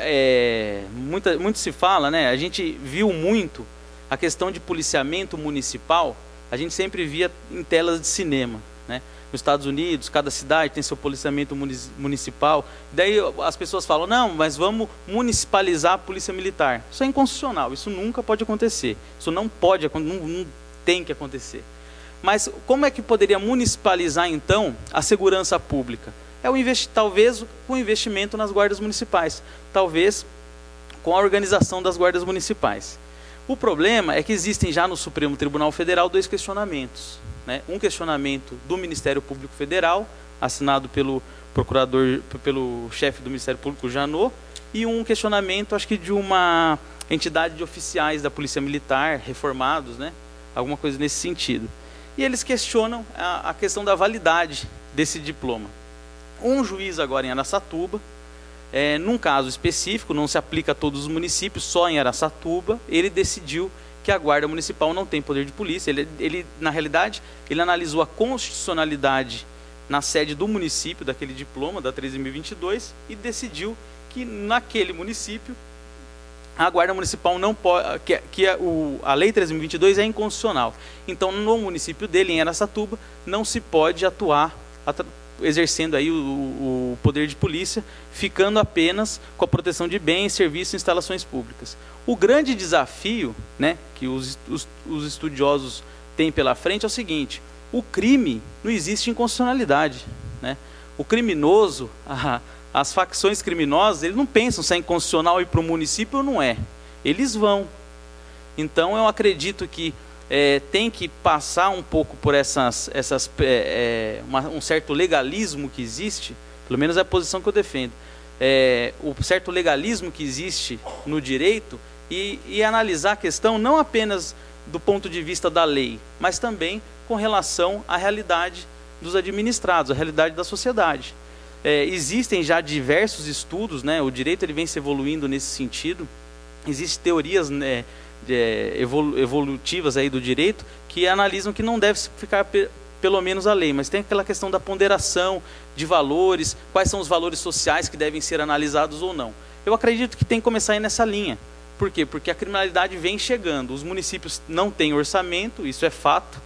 muito se fala, né, a gente viu muito a questão de policiamento municipal, a gente sempre via em telas de cinema, né? Nos Estados Unidos, cada cidade tem seu policiamento municipal. Daí as pessoas falam, não, mas vamos municipalizar a polícia militar. Isso é inconstitucional, isso nunca pode acontecer. Isso não pode, não tem que acontecer. Mas como é que poderia municipalizar, então, a segurança pública? Talvez com o investimento nas guardas municipais. Talvez com a organização das guardas municipais. O problema é que existem já no Supremo Tribunal Federal 2 questionamentos. Né? Um questionamento do Ministério Público Federal, assinado pelo procurador, pelo chefe do Ministério Público, Janot, e um questionamento, acho que de uma entidade de oficiais da Polícia Militar, reformados, né? Alguma coisa nesse sentido. E eles questionam a questão da validade desse diploma. Um juiz agora em Araçatuba, num caso específico, não se aplica a todos os municípios, só em Araçatuba, ele decidiu que a Guarda Municipal não tem poder de polícia. Ele, na realidade, ele analisou a constitucionalidade na sede do município, daquele diploma, da 13.022, e decidiu que naquele município a Guarda Municipal não pode, a Lei 13.022 é inconstitucional. Então, no município dele, em Araçatuba, não se pode atuar exercendo aí o poder de polícia, ficando apenas com a proteção de bens, serviços e instalações públicas. O grande desafio, né, que os estudiosos têm pela frente é o seguinte: o crime não existe inconstitucionalidade, né? O criminoso, as facções criminosas, eles não pensam se é inconstitucional ir para o município ou não é. Eles vão. Então, eu acredito que tem que passar um pouco por um certo legalismo que existe, pelo menos é a posição que eu defendo, o certo legalismo que existe no direito e analisar a questão não apenas do ponto de vista da lei, mas também com relação à realidade dos administrados, à realidade da sociedade. Existem já diversos estudos, né, o direito ele vem se evoluindo nesse sentido, existem teorias, né, evolutivas aí do direito que analisam que não deve ficar pelo menos a lei, mas tem aquela questão da ponderação de valores, quais são os valores sociais que devem ser analisados ou não. Eu acredito que tem que começar a ir nessa linha. Por quê? Porque a criminalidade vem chegando, os municípios não têm orçamento, isso é fato.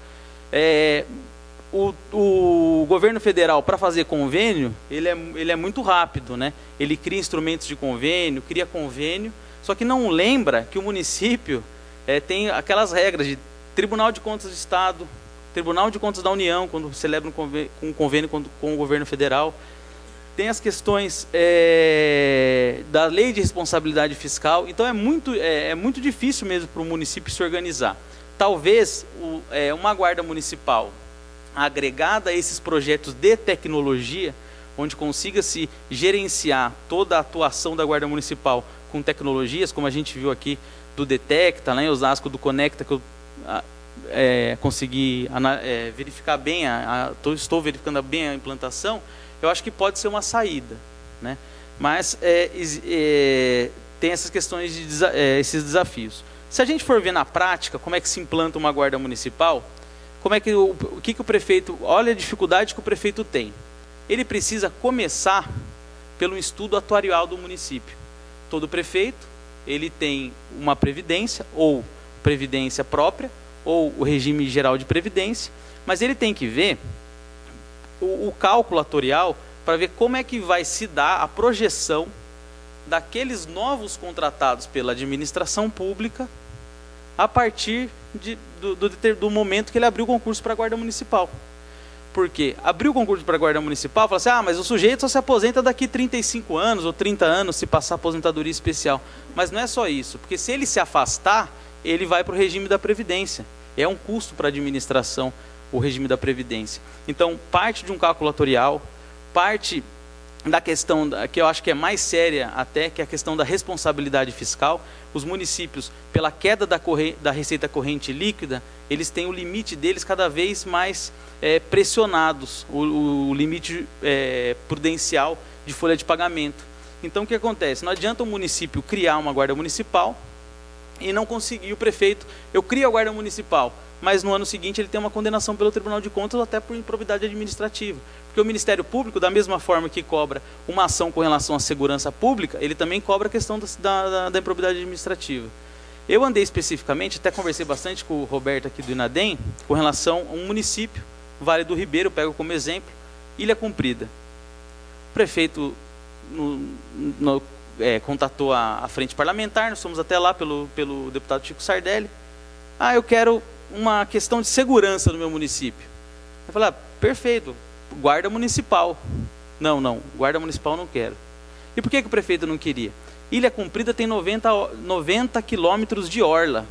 O governo federal, para fazer convênio, ele é muito rápido, né? Ele cria instrumentos de convênio, cria convênio, só que não lembra que o município tem aquelas regras de Tribunal de Contas do Estado, Tribunal de Contas da União, quando celebra um convênio com o governo federal. Tem as questões da lei de responsabilidade fiscal. Então é muito difícil mesmo para o município se organizar. Talvez uma guarda municipal agregada a esses projetos de tecnologia, onde consiga se gerenciar toda a atuação da guarda municipal com tecnologias, como a gente viu aqui do Detecta, lá em Osasco, do Conecta, que eu consegui verificar bem, estou verificando bem a implantação. Eu acho que pode ser uma saída, né? Mas tem essas questões, esses desafios. Se a gente for ver na prática como é que se implanta uma guarda municipal, o que o prefeito, olha a dificuldade que o prefeito tem. Ele precisa começar pelo estudo atuarial do município. Todo prefeito, ele tem uma previdência, ou previdência própria, ou o regime geral de previdência, mas ele tem que ver o cálculo atuarial para ver como é que vai se dar a projeção daqueles novos contratados pela administração pública a partir do momento que ele abriu o concurso para a Guarda Municipal. Porque abriu o concurso para a Guarda Municipal, fala assim, mas o sujeito só se aposenta daqui 35 anos ou 30 anos se passar aposentadoria especial. Mas não é só isso, porque se ele se afastar, ele vai para o regime da Previdência. É um custo para a administração o regime da Previdência. Então, parte de um cálculo atuarial, parte da questão que eu acho que é mais séria até, que é a questão da responsabilidade fiscal. Os municípios, pela queda da receita corrente líquida, eles têm o limite deles cada vez mais pressionados, o limite prudencial de folha de pagamento. Então o que acontece? Não adianta o município criar uma guarda municipal e não conseguir, o prefeito, eu crio a guarda municipal, mas no ano seguinte ele tem uma condenação pelo Tribunal de Contas até por improbidade administrativa. Porque o Ministério Público, da mesma forma que cobra uma ação com relação à segurança pública, ele também cobra a questão da improbidade administrativa. Eu andei especificamente, até conversei bastante com o Roberto aqui do INADEM, com relação a um município, Vale do Ribeiro, pego como exemplo, Ilha Comprida. O prefeito contatou a frente parlamentar, nós fomos até lá pelo deputado Chico Sardelli. Eu quero uma questão de segurança no meu município. Eu falei, perfeito, guarda municipal. Não, guarda municipal não quero. E por que o prefeito não queria? Ilha Comprida tem 90 quilômetros de orla.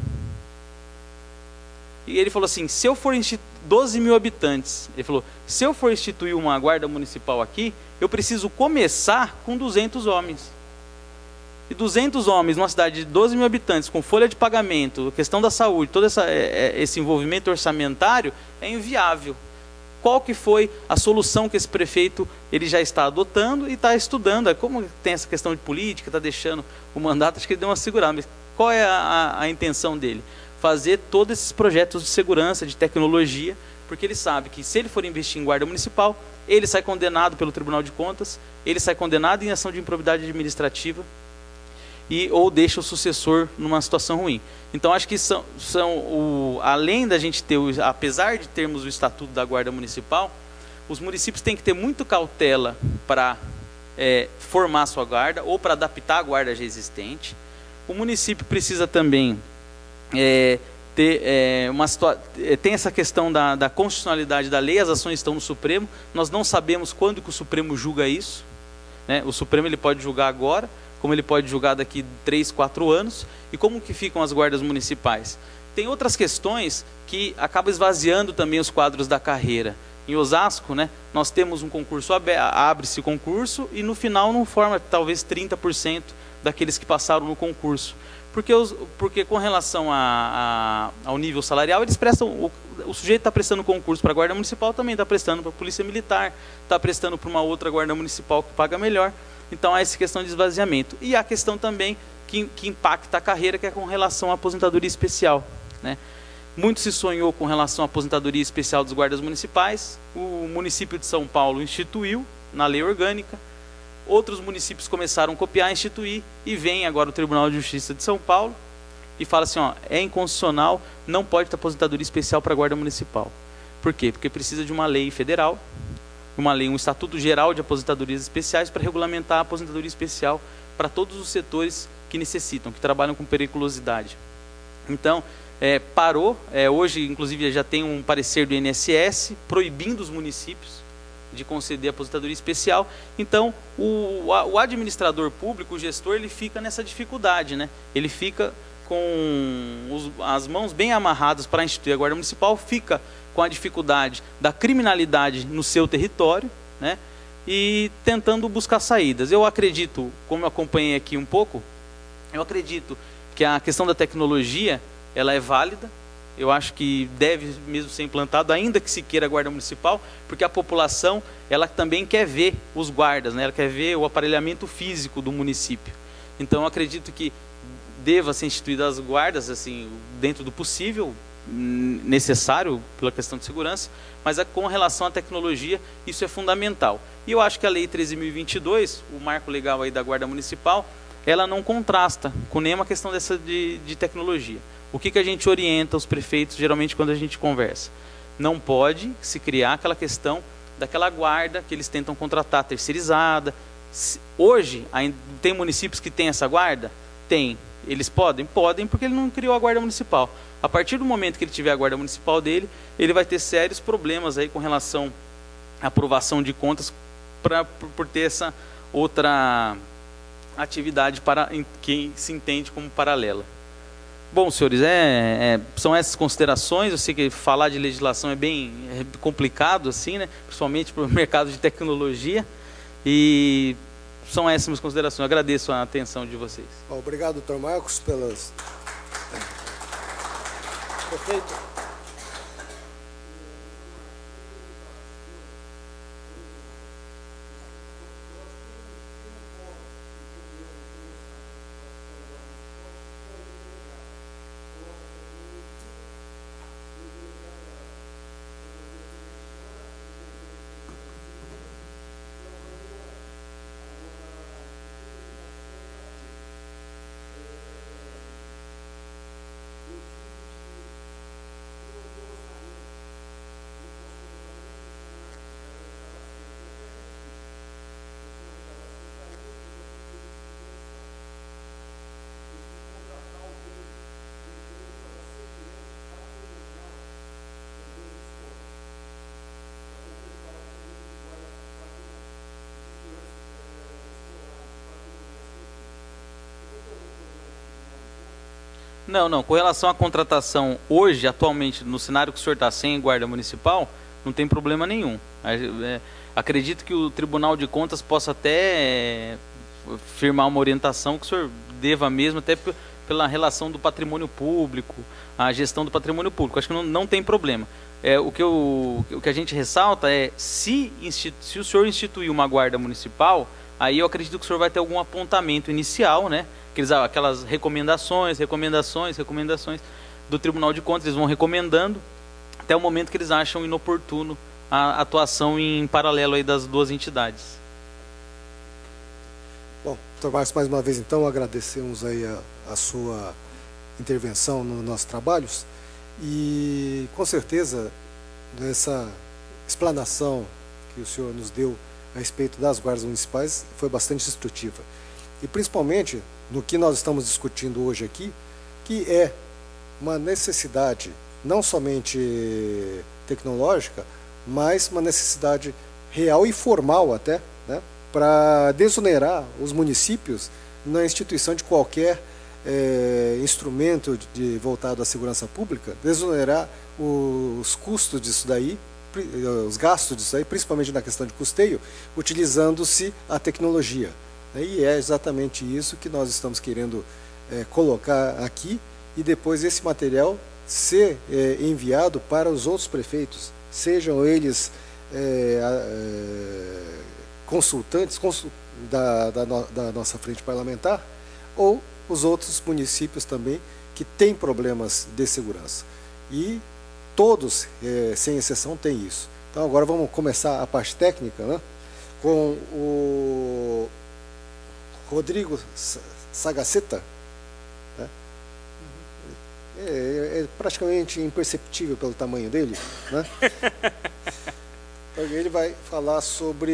E ele falou assim, se eu for 12 mil habitantes, ele falou, se eu for instituir uma guarda municipal aqui, eu preciso começar com 200 homens. E 200 homens numa cidade de 12 mil habitantes, com folha de pagamento, questão da saúde, todo esse envolvimento orçamentário, é inviável. Qual que foi a solução que esse prefeito ele já está adotando e está estudando? Como tem essa questão de política, está deixando o mandato, acho que ele deu uma segurada. Mas qual é a intenção dele? Fazer todos esses projetos de segurança, de tecnologia, porque ele sabe que se ele for investir em guarda municipal, ele sai condenado pelo Tribunal de Contas, ele sai condenado em ação de improbidade administrativa, ou deixa o sucessor numa situação ruim. Então, acho que além da gente ter, apesar de termos o Estatuto da Guarda Municipal, os municípios têm que ter muito cautela para formar sua guarda ou para adaptar a guarda já existente. O município precisa também tem essa questão da constitucionalidade da lei, as ações estão no Supremo, nós não sabemos quando que o Supremo julga isso, né? O Supremo ele pode julgar agora, como ele pode julgar daqui 3, 4 anos, e como que ficam as guardas municipais. Tem outras questões que acabam esvaziando também os quadros da carreira. Em Osasco, né, nós temos um concurso aberto, abre-se concurso, e no final não forma talvez 30% daqueles que passaram no concurso. Porque com relação ao nível salarial, eles prestam, o sujeito está prestando concurso para a Guarda Municipal, também está prestando para a Polícia Militar, está prestando para uma outra Guarda Municipal que paga melhor. Então há essa questão de esvaziamento. E há a questão também que impacta a carreira, que é com relação à aposentadoria especial, né? Muito se sonhou com relação à aposentadoria especial dos guardas municipais. O município de São Paulo instituiu na lei orgânica. Outros municípios começaram a copiar, instituir, e vem agora o Tribunal de Justiça de São Paulo e fala assim, é inconstitucional, não pode ter aposentadoria especial para a guarda municipal. Por quê? Porque precisa de uma lei federal, um Estatuto Geral de Aposentadorias Especiais para regulamentar a aposentadoria especial para todos os setores que necessitam, que trabalham com periculosidade. Então, parou, hoje inclusive já tem um parecer do INSS proibindo os municípios de conceder aposentadoria especial. Então, o administrador público, o gestor, ele fica nessa dificuldade, né? Ele fica com as mãos bem amarradas para instituir a Guarda Municipal, fica com a dificuldade da criminalidade no seu território, né? E tentando buscar saídas. Eu acredito, como eu acompanhei aqui um pouco, eu acredito que a questão da tecnologia, ela é válida. Eu acho que deve mesmo ser implantado, ainda que se queira a Guarda Municipal, porque a população, ela também quer ver os guardas, né? Ela quer ver o aparelhamento físico do município. Então, eu acredito que deva ser instituída as guardas, assim, dentro do possível, necessário pela questão de segurança, mas com relação à tecnologia, isso é fundamental. E eu acho que a Lei 13.022, o marco legal aí da Guarda Municipal, ela não contrasta com nenhuma questão dessa de tecnologia. O que a gente orienta os prefeitos, geralmente, quando a gente conversa? Não pode se criar aquela questão daquela guarda que eles tentam contratar terceirizada. Hoje, ainda tem municípios que têm essa guarda? Tem. Eles podem? Podem, porque ele não criou a Guarda Municipal. A partir do momento que ele tiver a Guarda Municipal dele, ele vai ter sérios problemas aí com relação à aprovação de contas por ter essa outra atividade que se entende como paralela. Bom, senhores, são essas considerações. Eu sei que falar de legislação é bem complicado, assim, né? Principalmente para o mercado de tecnologia. E são essas minhas considerações. Eu agradeço a atenção de vocês. Obrigado, doutor Marcos, pelas... Perfeito. Não. Com relação à contratação hoje, atualmente, no cenário que o senhor está sem guarda municipal, não tem problema nenhum. Acredito que o Tribunal de Contas possa até firmar uma orientação que o senhor deva mesmo, até pela relação do patrimônio público, a gestão do patrimônio público. Acho que não tem problema. O que a gente ressalta é, se o senhor instituir uma guarda municipal, aí eu acredito que o senhor vai ter algum apontamento inicial, né? Aquelas recomendações do Tribunal de Contas, eles vão recomendando até o momento que eles acham inoportuno a atuação em paralelo aí das duas entidades. Bom, doutor Marcos, mais uma vez então agradecemos aí a sua intervenção nos nossos trabalhos e com certeza nessa explanação que o senhor nos deu a respeito das guardas municipais foi bastante instrutiva. E principalmente no que nós estamos discutindo hoje aqui, que é uma necessidade não somente tecnológica, mas uma necessidade real e formal até, né, para desonerar os municípios na instituição de qualquer instrumento voltado à segurança pública, desonerar os custos disso daí, os gastos disso aí, principalmente na questão de custeio, utilizando-se a tecnologia. E é exatamente isso que nós estamos querendo colocar aqui e depois esse material ser enviado para os outros prefeitos, sejam eles consultantes da nossa frente parlamentar ou os outros municípios também que têm problemas de segurança. E todos, sem exceção, têm isso. Então agora vamos começar a parte técnica, né, com o Rodrigo Sagaceta, né? É praticamente imperceptível pelo tamanho dele, né? Ele vai falar sobre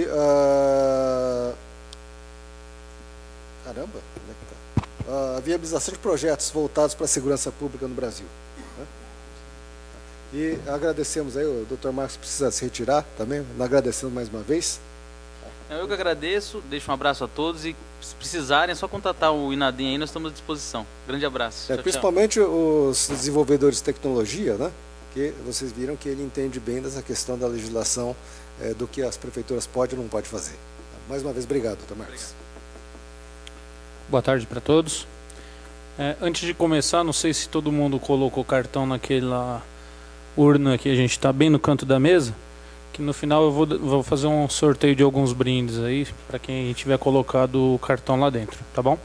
a viabilização de projetos voltados para a segurança pública no Brasil, né? E agradecemos aí, o Dr. Marcos precisa se retirar também, agradecendo mais uma vez. Eu que agradeço, deixo um abraço a todos e se precisarem é só contatar o Inadim aí, nós estamos à disposição. Grande abraço. Tchau, principalmente tchau. Os desenvolvedores de tecnologia, né? Que vocês viram que ele entende bem dessa questão da legislação, do que as prefeituras podem ou não podem fazer. Mais uma vez, obrigado, doutor Marcos. Obrigado. Boa tarde para todos. Antes de começar, não sei se todo mundo colocou o cartão naquela urna que a gente está bem no canto da mesa, que no final eu vou fazer um sorteio de alguns brindes aí, para quem tiver colocado o cartão lá dentro, tá bom?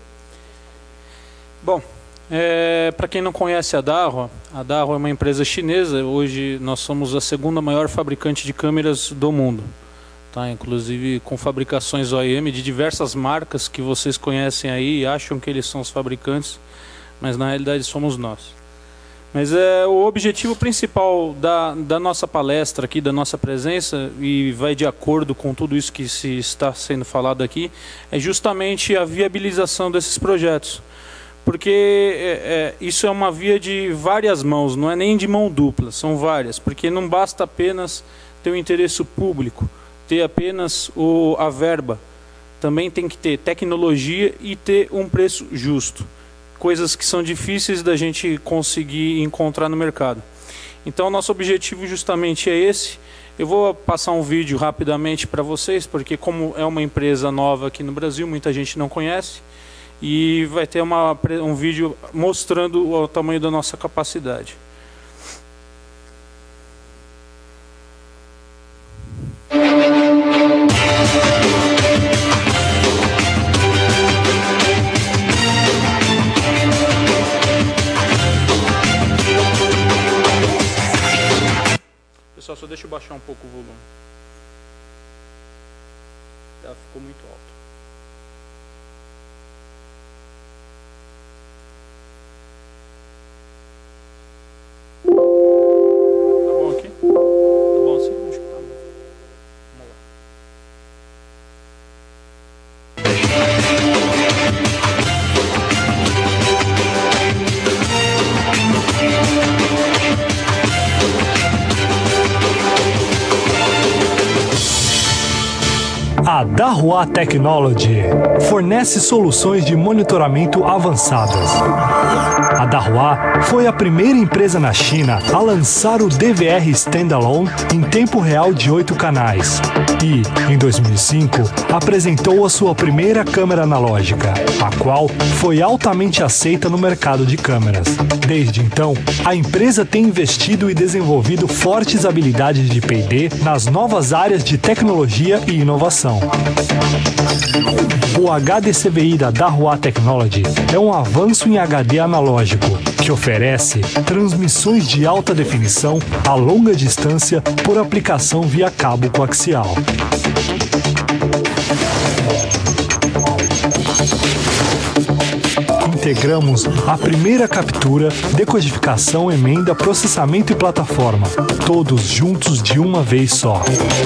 Bom, para quem não conhece a Dahua é uma empresa chinesa. Hoje nós somos a segunda maior fabricante de câmeras do mundo, tá? Inclusive com fabricações OEM de diversas marcas que vocês conhecem aí e acham que eles são os fabricantes, mas na realidade somos nós. Mas o objetivo principal da nossa palestra aqui, da nossa presença, e vai de acordo com tudo isso que se está sendo falado aqui, é justamente a viabilização desses projetos. Porque isso é uma via de várias mãos, não é nem de mão dupla, são várias. Porque não basta apenas ter o interesse público, ter apenas a verba. Também tem que ter tecnologia e ter um preço justo. Coisas que são difíceis da gente conseguir encontrar no mercado. Então, nosso objetivo justamente é esse, Eu vou passar um vídeo rapidamente para vocês, porque como é uma empresa nova aqui no Brasil, muita gente não conhece, e vai ter um vídeo mostrando o tamanho da nossa capacidade. Pessoal, só deixa eu baixar um pouco o volume. Ficou muito alto. Tá bom aqui? Tá bom assim? Acho que tá bom. Vamos lá. A Dahua Technology fornece soluções de monitoramento avançadas. A Dahua foi a primeira empresa na China a lançar o DVR Standalone em tempo real de 8 canais e, em 2005, apresentou a sua primeira câmera analógica, a qual foi altamente aceita no mercado de câmeras. Desde então, a empresa tem investido e desenvolvido fortes habilidades de P&D nas novas áreas de tecnologia e inovação. O HDCVI da Dahua Technology é um avanço em HD analógico que oferece transmissões de alta definição a longa distância por aplicação via cabo coaxial. Integramos a primeira captura, decodificação, emenda, processamento e plataforma, todos juntos de uma vez só.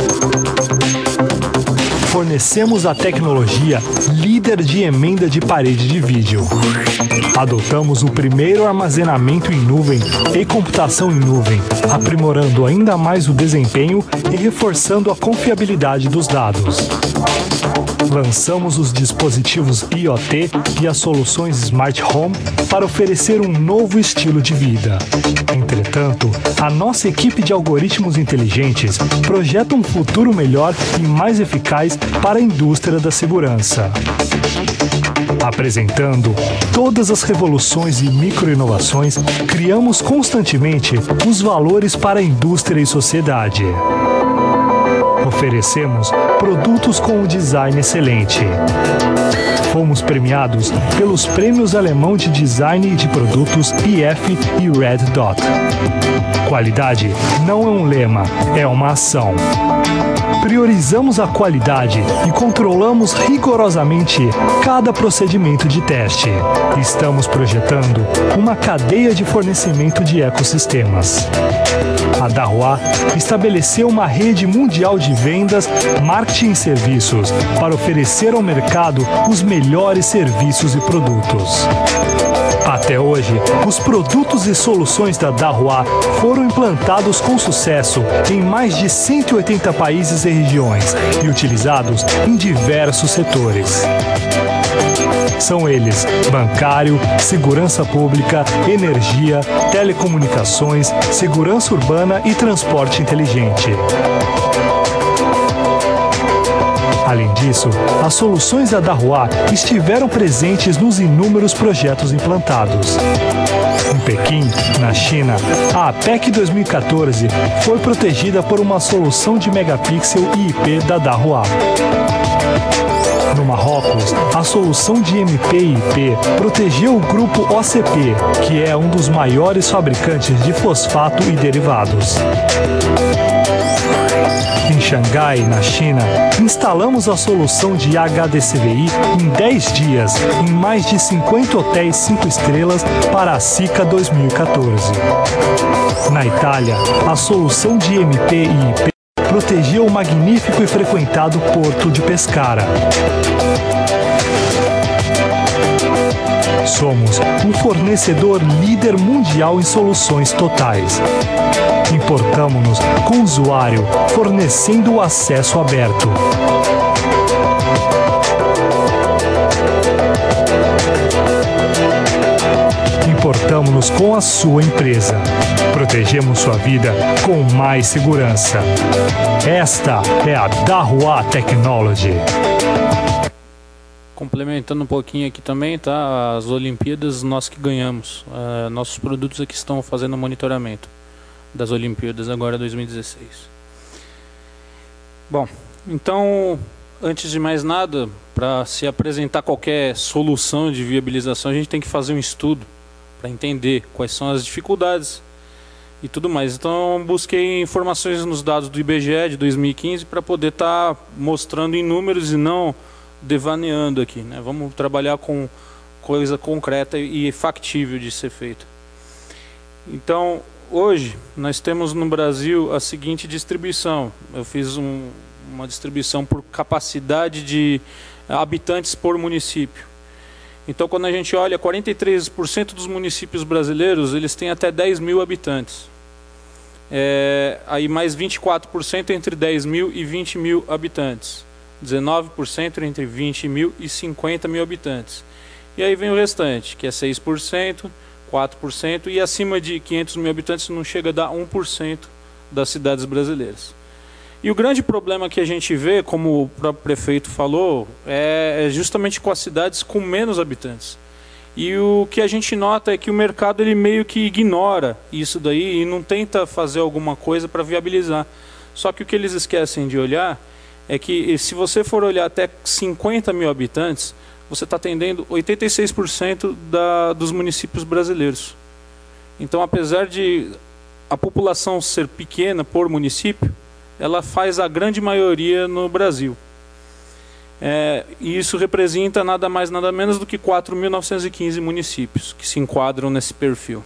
Fornecemos a tecnologia líder de emenda de parede de vídeo. Adotamos o primeiro armazenamento em nuvem e computação em nuvem, aprimorando ainda mais o desempenho e reforçando a confiabilidade dos dados. Lançamos os dispositivos IoT e as soluções Smart Home para oferecer um novo estilo de vida. Entretanto, a nossa equipe de algoritmos inteligentes projeta um futuro melhor e mais eficaz para a indústria da segurança. Apresentando todas as revoluções e micro-inovações, criamos constantemente os valores para a indústria e sociedade. Oferecemos produtos com um design excelente. Fomos premiados pelos Prêmios Alemão de Design de Produtos IF e Red Dot. Qualidade não é um lema, é uma ação. Priorizamos a qualidade e controlamos rigorosamente cada procedimento de teste. Estamos projetando uma cadeia de fornecimento de ecossistemas. A Dahua estabeleceu uma rede mundial de vendas, marketing e serviços para oferecer ao mercado os melhores serviços e produtos. Até hoje, os produtos e soluções da Dahua foram implantados com sucesso em mais de 180 países e regiões e utilizados em diversos setores. São eles: bancário, segurança pública, energia, telecomunicações, segurança urbana e transporte inteligente. Além disso, as soluções da Dahua estiveram presentes nos inúmeros projetos implantados. Em Pequim, na China, a APEC 2014 foi protegida por uma solução de megapixel e IP da Dahua. No Marrocos, a solução de MP e IP protegeu o grupo OCP, que é um dos maiores fabricantes de fosfato e derivados. Em Xangai, na China, instalamos a solução de HDCVI em 10 dias em mais de 50 hotéis 5 estrelas para a SICA 2014. Na Itália, a solução de MP e IP protegeu o magnífico e frequentado porto de Pescara. Somos um fornecedor líder mundial em soluções totais. Importamos-nos com o usuário, fornecendo o acesso aberto. Importamos-nos com a sua empresa. Protegemos sua vida com mais segurança. Esta é a Dahua Technology. Complementando um pouquinho aqui também, tá? As Olimpíadas, nós que ganhamos. Nossos produtos aqui estão fazendo monitoramento das Olimpíadas agora 2016. Bom, então, antes de mais nada, para se apresentar qualquer solução de viabilização, a gente tem que fazer um estudo para entender quais são as dificuldades e tudo mais. Então, busquei informações nos dados do IBGE de 2015 para poder estar mostrando em números e não devaneando aqui, né? Vamos trabalhar com coisa concreta e factível de ser feita. Então, hoje, nós temos no Brasil a seguinte distribuição. Eu fiz uma distribuição por capacidade de habitantes por município. Então, quando a gente olha, 43% dos municípios brasileiros, eles têm até 10 mil habitantes. Aí mais 24% entre 10 mil e 20 mil habitantes. 19% entre 20 mil e 50 mil habitantes. E aí vem o restante, que é 6%, 4%, e acima de 500 mil habitantes não chega a dar 1% das cidades brasileiras. E o grande problema que a gente vê, como o próprio prefeito falou, é justamente com as cidades com menos habitantes. E o que a gente nota é que o mercado ele meio que ignora isso daí e não tenta fazer alguma coisa para viabilizar. Só que o que eles esquecem de olhar é que se você for olhar até 50 mil habitantes, você está atendendo 86% dos municípios brasileiros. Então, apesar de a população ser pequena por município, ela faz a grande maioria no Brasil. E isso representa nada mais, nada menos do que 4.915 municípios que se enquadram nesse perfil.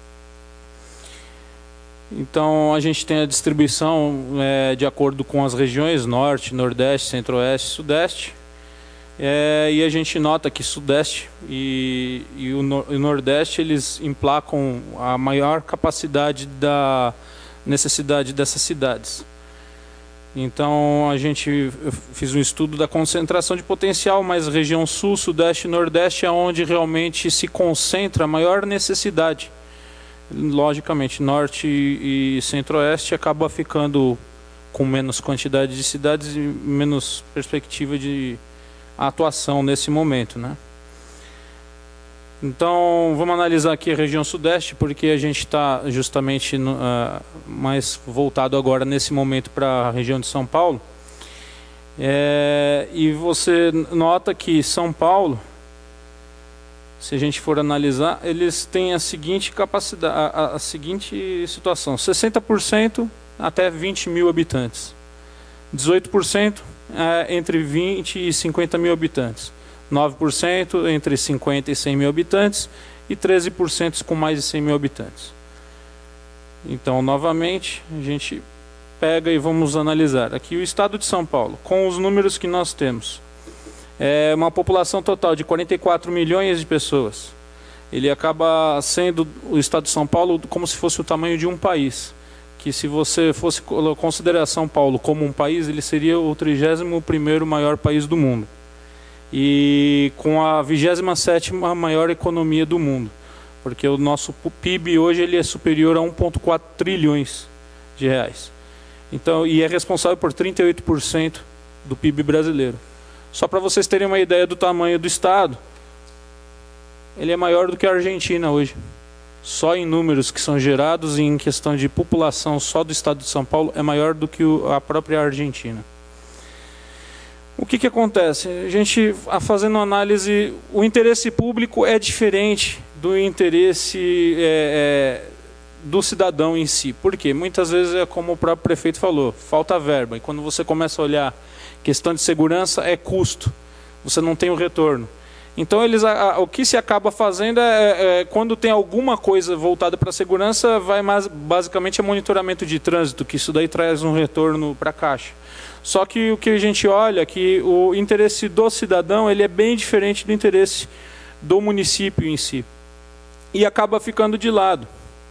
Então, a gente tem a distribuição de acordo com as regiões, Norte, Nordeste, Centro-Oeste, Sudeste. E a gente nota que Sudeste e o Nordeste, eles emplacam a maior capacidade da necessidade dessas cidades. Então, eu fiz um estudo da concentração de potencial, mas região Sul, Sudeste e Nordeste é onde realmente se concentra a maior necessidade. Logicamente, Norte e Centro-Oeste acaba ficando com menos quantidade de cidades e menos perspectiva de atuação nesse momento, né? Então, vamos analisar aqui a região Sudeste, porque a gente está justamente mais voltado agora nesse momento para a região de São Paulo. E você nota que São Paulo, se a gente for analisar, eles têm a seguinte capacidade, a seguinte situação: 60% até 20 mil habitantes, 18% entre 20 e 50 mil habitantes, 9% entre 50 e 100 mil habitantes e 13% com mais de 100 mil habitantes. Então, novamente, a gente pega e vamos analisar aqui o estado de São Paulo, com os números que nós temos. Uma população total de 44 milhões de pessoas. Ele acaba sendo, o estado de São Paulo, como se fosse o tamanho de um país. Que se você fosse considerar São Paulo como um país, ele seria o 31º maior país do mundo. E com a 27ª maior economia do mundo. Porque o nosso PIB hoje ele é superior a 1,4 trilhões de reais. Então, e é responsável por 38% do PIB brasileiro. Só para vocês terem uma ideia do tamanho do estado, ele é maior do que a Argentina hoje. Só em números que são gerados e em questão de população só do estado de São Paulo é maior do que a própria Argentina. O que acontece? A gente, fazendo uma análise, o interesse público é diferente do interesse do cidadão em si. Por quê? Muitas vezes é como o próprio prefeito falou, falta verba. E quando você começa a olhar questão de segurança, é custo. Você não tem o retorno. Então, o que se acaba fazendo quando tem alguma coisa voltada para a segurança, vai basicamente a monitoramento de trânsito, que isso daí traz um retorno para a Caixa. Só que o que a gente olha é que o interesse do cidadão ele é bem diferente do interesse do município em si. E acaba ficando de lado.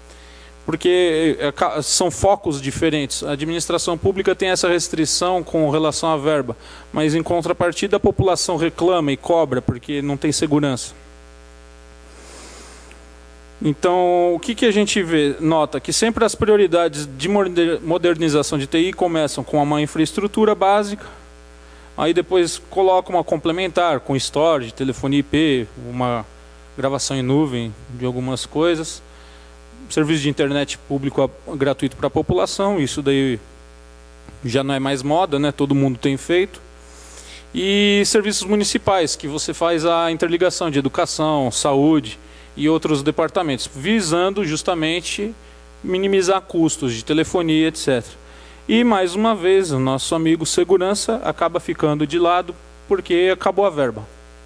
Porque são focos diferentes. A administração pública tem essa restrição com relação à verba, mas em contrapartida a população reclama e cobra porque não tem segurança. Então, o que a gente vê? Nota que sempre as prioridades de modernização de TI começam com uma infraestrutura básica, aí depois coloca uma complementar com storage, telefonia IP, uma gravação em nuvem de algumas coisas, serviço de internet público gratuito para a população, isso daí já não é mais moda, né? Todo mundo tem feito. E serviços municipais, que você faz a interligação de educação, saúde e outros departamentos, visando justamente minimizar custos de telefonia, etc. E, mais uma vez, o nosso amigo segurança acaba ficando de lado porque acabou a verba.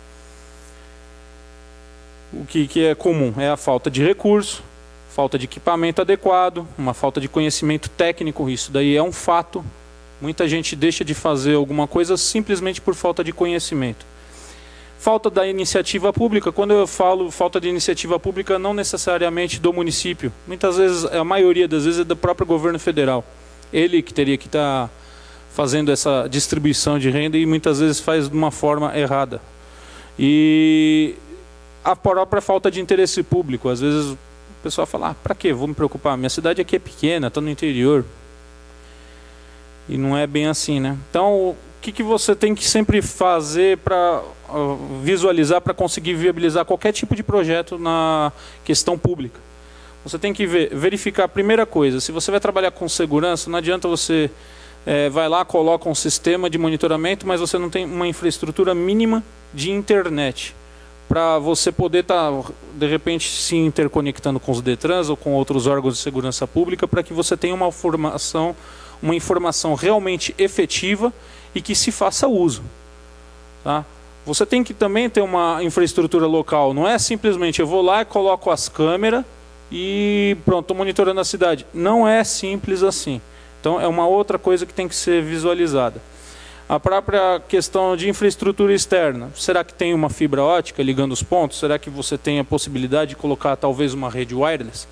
O que é comum é a falta de recurso, falta de equipamento adequado, uma falta de conhecimento técnico, isso daí é um fato. Muita gente deixa de fazer alguma coisa simplesmente por falta de conhecimento. Falta da iniciativa pública. Quando eu falo falta de iniciativa pública, não necessariamente do município. Muitas vezes, a maioria das vezes é do próprio governo federal. Ele que teria que estar fazendo essa distribuição de renda e muitas vezes faz de uma forma errada. E a própria falta de interesse público. Às vezes o pessoal fala, para quê? Vou me preocupar. Minha cidade aqui é pequena, está no interior. E não é bem assim, né? Então, o que você tem que sempre fazer para visualizar, para conseguir viabilizar qualquer tipo de projeto na questão pública? Você tem que verificar a primeira coisa. Se você vai trabalhar com segurança, não adianta você vai lá, coloca um sistema de monitoramento, mas você não tem uma infraestrutura mínima de internet para você poder estar, de repente, se interconectando com os DETRANs ou com outros órgãos de segurança pública para que você tenha uma informação realmente efetiva e que se faça uso. Tá? Você tem que também ter uma infraestrutura local. Não é simplesmente eu vou lá e coloco as câmeras e pronto, estou monitorando a cidade. Não é simples assim. Então é uma outra coisa que tem que ser visualizada. A própria questão de infraestrutura externa. Será que tem uma fibra ótica ligando os pontos? Será que você tem a possibilidade de colocar talvez uma rede wireless?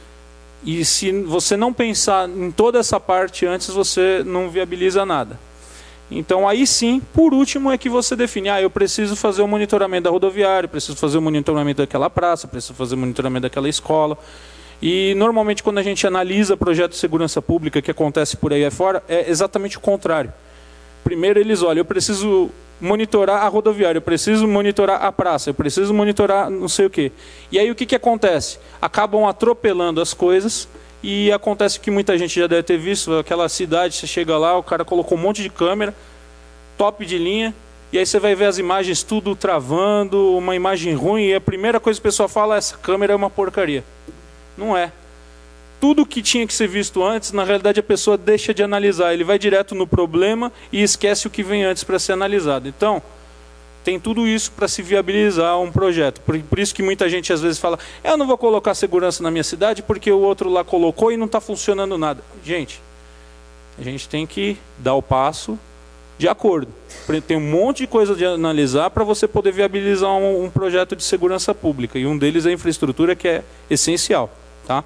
E se você não pensar em toda essa parte antes, você não viabiliza nada. Então aí sim, por último, é que você define, eu preciso fazer o monitoramento da rodoviária, preciso fazer o monitoramento daquela praça, preciso fazer o monitoramento daquela escola. E normalmente quando a gente analisa projetos de segurança pública que acontece por aí afora, é exatamente o contrário. Primeiro eles olham, eu preciso monitorar a rodoviária, eu preciso monitorar a praça, eu preciso monitorar não sei o quê. E aí o que acontece? Acabam atropelando as coisas e acontece que muita gente já deve ter visto, aquela cidade, você chega lá, o cara colocou um monte de câmera, top de linha, e aí você vai ver as imagens tudo travando, uma imagem ruim, e a primeira coisa que o pessoal fala, essa câmera é uma porcaria. Não é. Tudo que tinha que ser visto antes, na realidade a pessoa deixa de analisar. Ele vai direto no problema e esquece o que vem antes para ser analisado. Então, tem tudo isso para se viabilizar um projeto. Por isso que muita gente às vezes fala, eu não vou colocar segurança na minha cidade porque o outro lá colocou e não está funcionando nada. Gente, a gente tem que dar o passo de acordo. Tem um monte de coisa de analisar para você poder viabilizar um projeto de segurança pública. E um deles é a infraestrutura, que é essencial. Tá?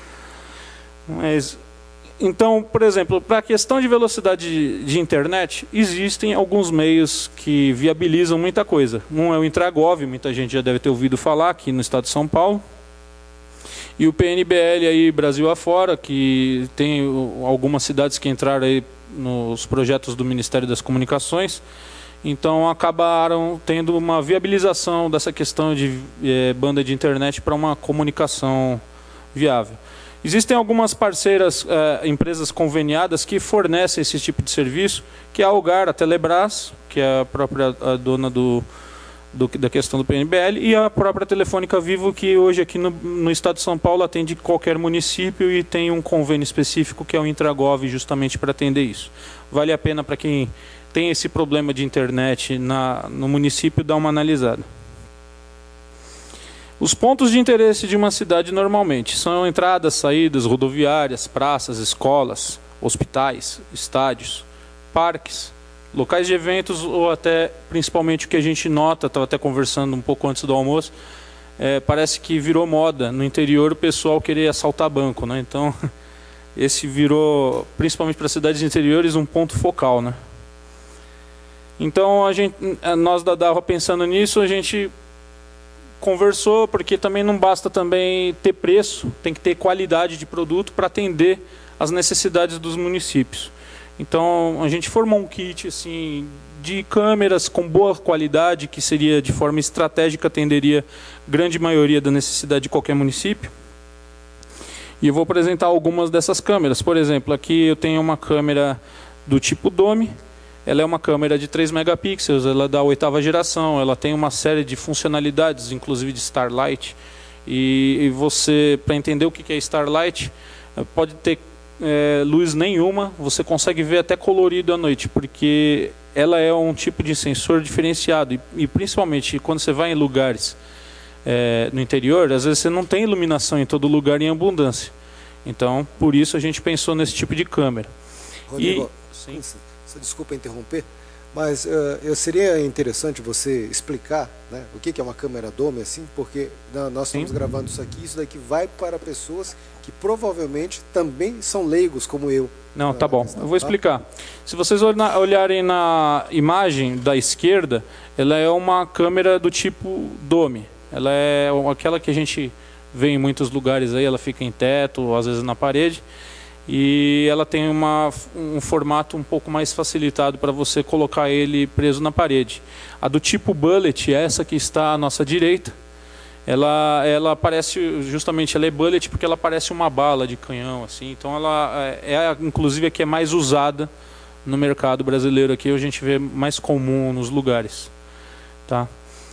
Mas, então, por exemplo, para a questão de velocidade de internet, existem alguns meios que viabilizam muita coisa. Um é o Intragov, muita gente já deve ter ouvido falar aqui no estado de São Paulo. E o PNBL aí Brasil afora, que tem algumas cidades que entraram aí nos projetos do Ministério das Comunicações. Então acabaram tendo uma viabilização dessa questão de banda de internet para uma comunicação viável. Existem algumas parceiras, empresas conveniadas que fornecem esse tipo de serviço, que é a Algar, a Telebrás, que é a própria dona da questão do PNBL, e a própria Telefônica Vivo, que hoje aqui no estado de São Paulo atende qualquer município e tem um convênio específico que é o Intragov, justamente para atender isso. Vale a pena para quem tem esse problema de internet no município dar uma analisada. Os pontos de interesse de uma cidade normalmente são entradas, saídas, rodoviárias, praças, escolas, hospitais, estádios, parques, locais de eventos ou até, principalmente o que a gente nota, estava até conversando um pouco antes do almoço, parece que virou moda no interior o pessoal querer assaltar banco, né? Então, esse virou, principalmente para cidades interiores, um ponto focal, né? Então, nós da DARRA, pensando nisso, a gente conversou, porque também não basta também ter preço, tem que ter qualidade de produto para atender as necessidades dos municípios. Então, a gente formou um kit assim, de câmeras com boa qualidade, que seria de forma estratégica, atenderia grande maioria da necessidade de qualquer município. E eu vou apresentar algumas dessas câmeras. Por exemplo, aqui eu tenho uma câmera do tipo Dome. Ela é uma câmera de 3 megapixels, ela é da 8ª geração, ela tem uma série de funcionalidades, inclusive de Starlight. E você, para entender o que é Starlight, pode ter luz nenhuma, você consegue ver até colorido à noite, porque ela é um tipo de sensor diferenciado. E principalmente quando você vai em lugares no interior, às vezes você não tem iluminação em todo lugar em abundância. Então, por isso a gente pensou nesse tipo de câmera. Rodrigo, desculpa interromper, mas seria interessante você explicar, né, o que é uma câmera Dome, assim, porque nós estamos gravando isso daqui vai para pessoas que provavelmente também são leigos como eu. Não, tá bom, eu vou explicar. Se vocês olharem na imagem da esquerda, ela é uma câmera do tipo Dome. Ela é aquela que a gente vê em muitos lugares aí, ela fica em teto, às vezes na parede. E ela tem um formato um pouco mais facilitado para você colocar ele preso na parede. A do tipo Bullet, essa que está à nossa direita, ela parece, justamente, ela é Bullet porque ela parece uma bala de canhão, assim. Então ela inclusive, a que é mais usada no mercado brasileiro aqui, a gente vê mais comum nos lugares. Tá?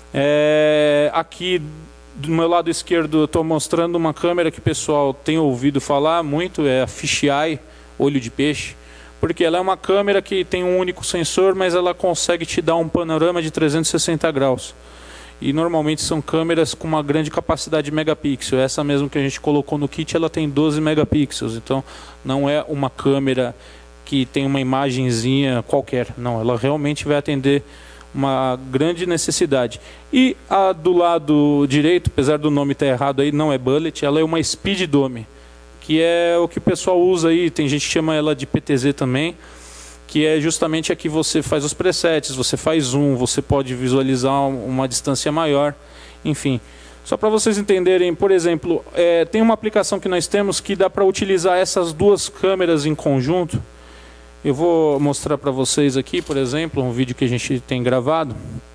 Aqui do meu lado esquerdo eu estou mostrando uma câmera que o pessoal tem ouvido falar muito, é a Fisheye, olho de peixe, porque ela é uma câmera que tem um único sensor, mas ela consegue te dar um panorama de 360 graus. E normalmente são câmeras com uma grande capacidade de megapixel. Essa mesmo que a gente colocou no kit, ela tem 12 megapixels, então não é uma câmera que tem uma imagenzinha qualquer, não, ela realmente vai atender uma grande necessidade. E a do lado direito, apesar do nome estar errado aí, não é Bullet, ela é uma Speed Dome, que é o que o pessoal usa aí, tem gente que chama ela de PTZ também, que é justamente a que você faz os presets, você faz zoom, você pode visualizar uma distância maior, enfim. Só para vocês entenderem, por exemplo, tem uma aplicação que nós temos que dá para utilizar essas duas câmeras em conjunto. Eu vou mostrar para vocês aqui, por exemplo, um vídeo que a gente tem gravado,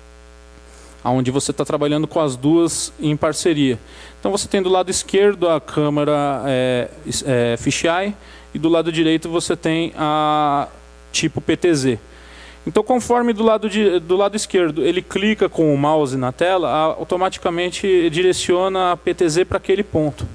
onde você está trabalhando com as duas em parceria. Então você tem do lado esquerdo a câmera Fisheye e do lado direito você tem a tipo PTZ. Então conforme do lado esquerdo ele clica com o mouse na tela, automaticamente direciona a PTZ para aquele ponto.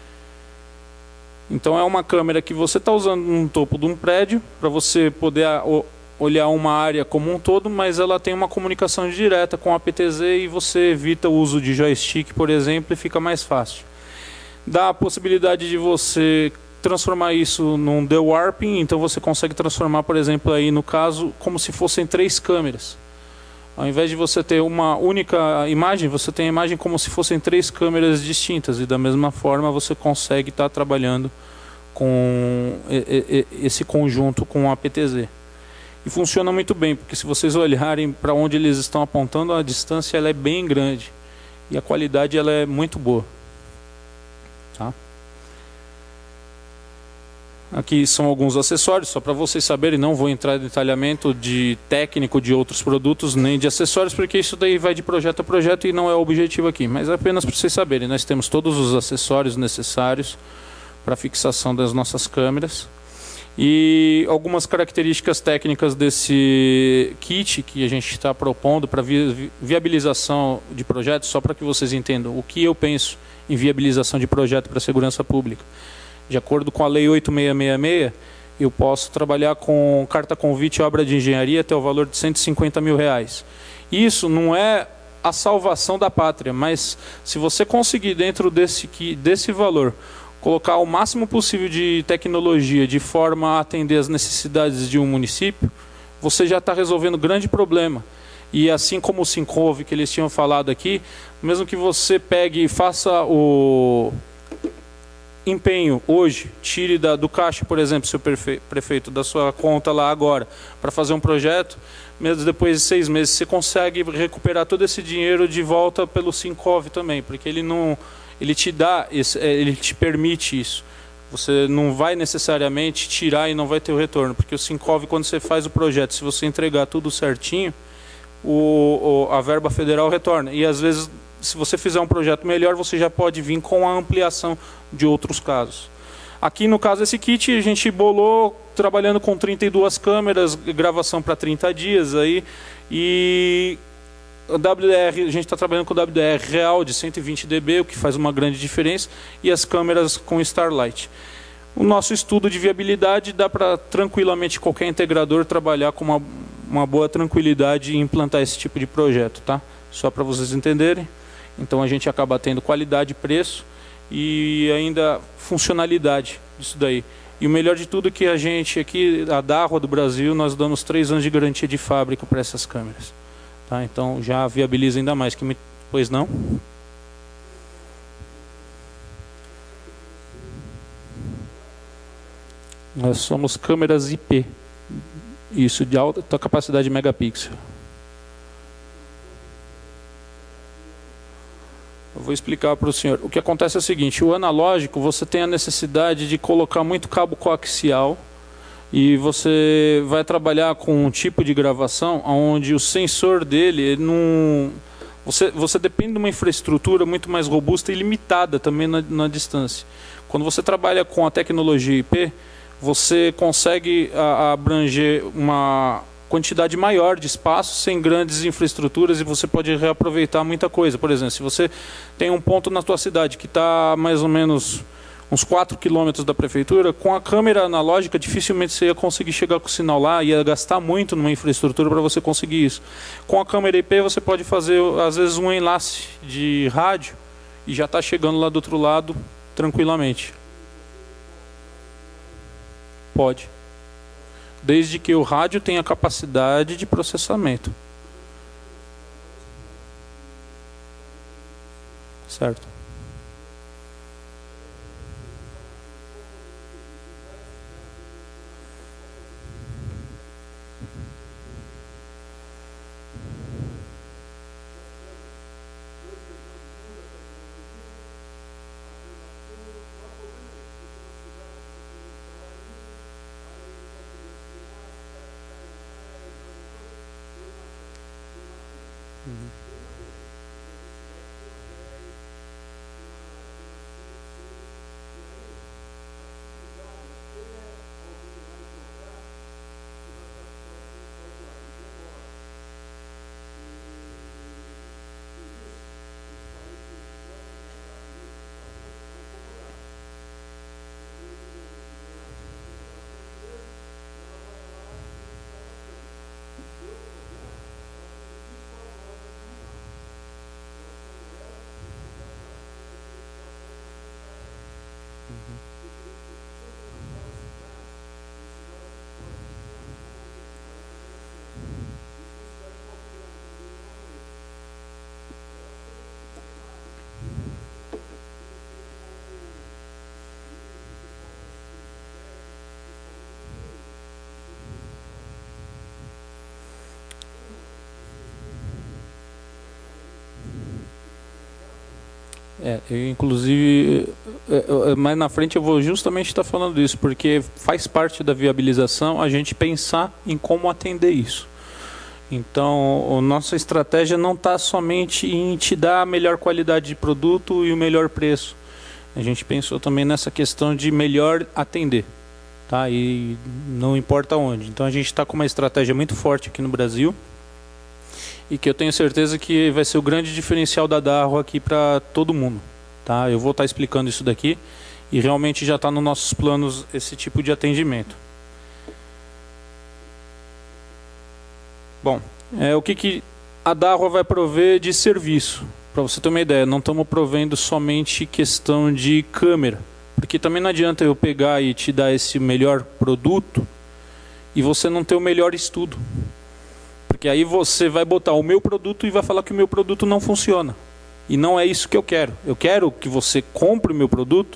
Então é uma câmera que você está usando no topo de um prédio para você poder olhar uma área como um todo, mas ela tem uma comunicação direta com a PTZ e você evita o uso de joystick, por exemplo, e fica mais fácil. Dá a possibilidade de você transformar isso num dewarping, então você consegue transformar, por exemplo, aí no caso, como se fossem 3 câmeras. Ao invés de você ter uma única imagem, você tem a imagem como se fossem 3 câmeras distintas. E da mesma forma você consegue estar trabalhando com esse conjunto com a PTZ. E funciona muito bem, porque se vocês olharem para onde eles estão apontando, a distância ela é bem grande. E a qualidade ela é muito boa. Tá? Aqui são alguns acessórios, só para vocês saberem, não vou entrar em detalhamento de técnico de outros produtos, nem de acessórios, porque isso daí vai de projeto a projeto e não é o objetivo aqui, mas é apenas para vocês saberem, nós temos todos os acessórios necessários para a fixação das nossas câmeras. E algumas características técnicas desse kit que a gente está propondo para viabilização de projetos, só para que vocês entendam o que eu penso em viabilização de projeto para a segurança pública. De acordo com a Lei 8666, eu posso trabalhar com carta convite e obra de engenharia até o valor de R$150 mil. Isso não é a salvação da pátria, mas se você conseguir dentro desse valor colocar o máximo possível de tecnologia de forma a atender as necessidades de um município, você já está resolvendo um grande problema. E assim como o Syncove que eles tinham falado aqui, mesmo que você pegue e faça empenho hoje, tire do caixa, por exemplo, seu prefeito, da sua conta lá agora, para fazer um projeto, mesmo depois de 6 meses, você consegue recuperar todo esse dinheiro de volta pelo Sincov também, porque ele te permite isso. Você não vai necessariamente tirar e não vai ter o retorno, porque o Sincov, quando você faz o projeto, se você entregar tudo certinho, a verba federal retorna. E às vezes, se você fizer um projeto melhor, você já pode vir com a ampliação de outros casos. Aqui no caso desse kit, a gente bolou trabalhando com 32 câmeras, gravação para 30 dias aí, e o WDR, a gente está trabalhando com o WDR real de 120 dB, o que faz uma grande diferença, e as câmeras com Starlight. O nosso estudo de viabilidade dá para tranquilamente qualquer integrador trabalhar com uma boa tranquilidade e implantar esse tipo de projeto, tá? Só para vocês entenderem. Então a gente acaba tendo qualidade, preço e ainda funcionalidade disso daí. E o melhor de tudo é que a gente aqui, a Dahua do Brasil, nós damos 3 anos de garantia de fábrica para essas câmeras. Tá? Então já viabiliza ainda mais. Pois não? Nós somos câmeras IP. Isso, de alta capacidade de megapixel. Eu vou explicar para o senhor. O que acontece é o seguinte, o analógico, você tem a necessidade de colocar muito cabo coaxial e você vai trabalhar com um tipo de gravação onde o sensor dele, ele não... Você depende de uma infraestrutura muito mais robusta e limitada também na distância. Quando você trabalha com a tecnologia IP, você consegue abranger uma quantidade maior de espaço sem grandes infraestruturas e você pode reaproveitar muita coisa. Por exemplo, se você tem um ponto na tua cidade que está mais ou menos uns 4 quilômetros da prefeitura, com a câmera analógica dificilmente você ia conseguir chegar com o sinal lá, ia gastar muito numa infraestrutura para você conseguir isso. Com a câmera IP você pode fazer às vezes um enlace de rádio e já está chegando lá do outro lado tranquilamente. Pode. Desde que o rádio tenha capacidade de processamento. Certo. Inclusive, mais na frente eu vou justamente estar falando isso, porque faz parte da viabilização a gente pensar em como atender isso. Então, a nossa estratégia não está somente em te dar a melhor qualidade de produto e o melhor preço. A gente pensou também nessa questão de melhor atender, tá? E não importa onde. Então, a gente está com uma estratégia muito forte aqui no Brasil, e que eu tenho certeza que vai ser o grande diferencial da Dahua aqui para todo mundo. Tá? Eu vou estar explicando isso daqui e realmente já está nos nossos planos esse tipo de atendimento. Bom, o que a Dahua vai prover de serviço? Para você ter uma ideia, não estamos provendo somente questão de câmera, porque também não adianta eu pegar e te dar esse melhor produto e você não ter o melhor estudo. Porque aí você vai botar o meu produto e vai falar que o meu produto não funciona. E não é isso que eu quero. Eu quero que você compre o meu produto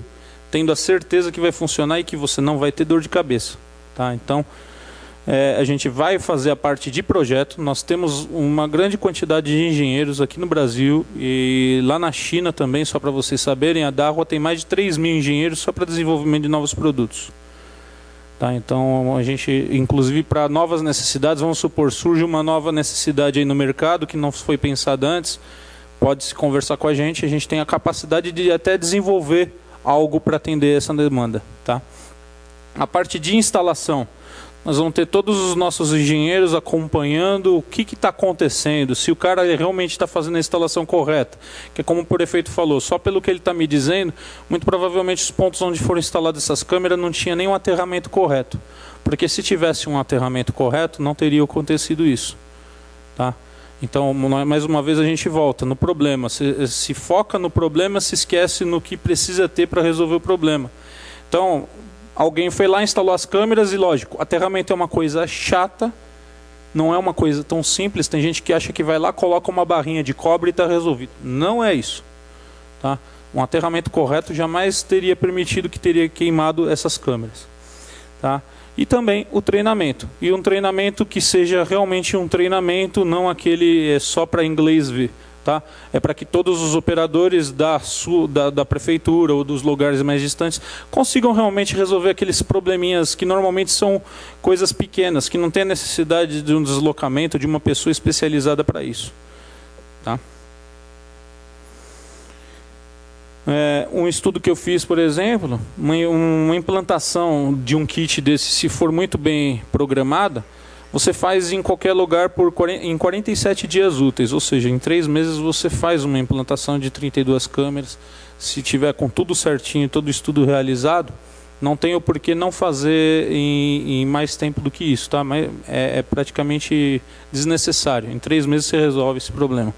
tendo a certeza que vai funcionar e que você não vai ter dor de cabeça. Tá? Então, a gente vai fazer a parte de projeto. Nós temos uma grande quantidade de engenheiros aqui no Brasil e lá na China também, só para vocês saberem, a Dahua tem mais de 3.000 engenheiros só para desenvolvimento de novos produtos. Tá? Então, a gente, inclusive para novas necessidades, vamos supor, surge uma nova necessidade aí no mercado que não foi pensada antes, pode-se conversar com a gente tem a capacidade de até desenvolver algo para atender essa demanda. Tá? A parte de instalação, nós vamos ter todos os nossos engenheiros acompanhando o que está acontecendo, se o cara realmente está fazendo a instalação correta. Que é como o prefeito falou, só pelo que ele está me dizendo, muito provavelmente os pontos onde foram instaladas essas câmeras não tinha nenhum aterramento correto. Porque se tivesse um aterramento correto, não teria acontecido isso. Tá? Então, mais uma vez a gente volta no problema. Se foca no problema, se esquece no que precisa ter para resolver o problema. Então, alguém foi lá, instalou as câmeras e, lógico, aterramento é uma coisa chata, não é uma coisa tão simples. Tem gente que acha que vai lá, coloca uma barrinha de cobre e está resolvido. Não é isso. Tá? Um aterramento correto jamais teria permitido que teria queimado essas câmeras. Tá? E também o treinamento. E um treinamento que seja realmente um treinamento, não aquele só para inglês ver. Tá? É para que todos os operadores da prefeitura ou dos lugares mais distantes consigam realmente resolver aqueles probleminhas que normalmente são coisas pequenas, que não tem necessidade de um deslocamento de uma pessoa especializada para isso. Tá? Um estudo que eu fiz, por exemplo, uma implantação de um kit desse, se for muito bem programada, você faz em qualquer lugar em 47 dias úteis, ou seja, em 3 meses você faz uma implantação de 32 câmeras. Se tiver com tudo certinho, todo o estudo realizado, não tem o porquê não fazer em mais tempo do que isso. Tá? Mas é praticamente desnecessário. Em 3 meses você resolve esse problema.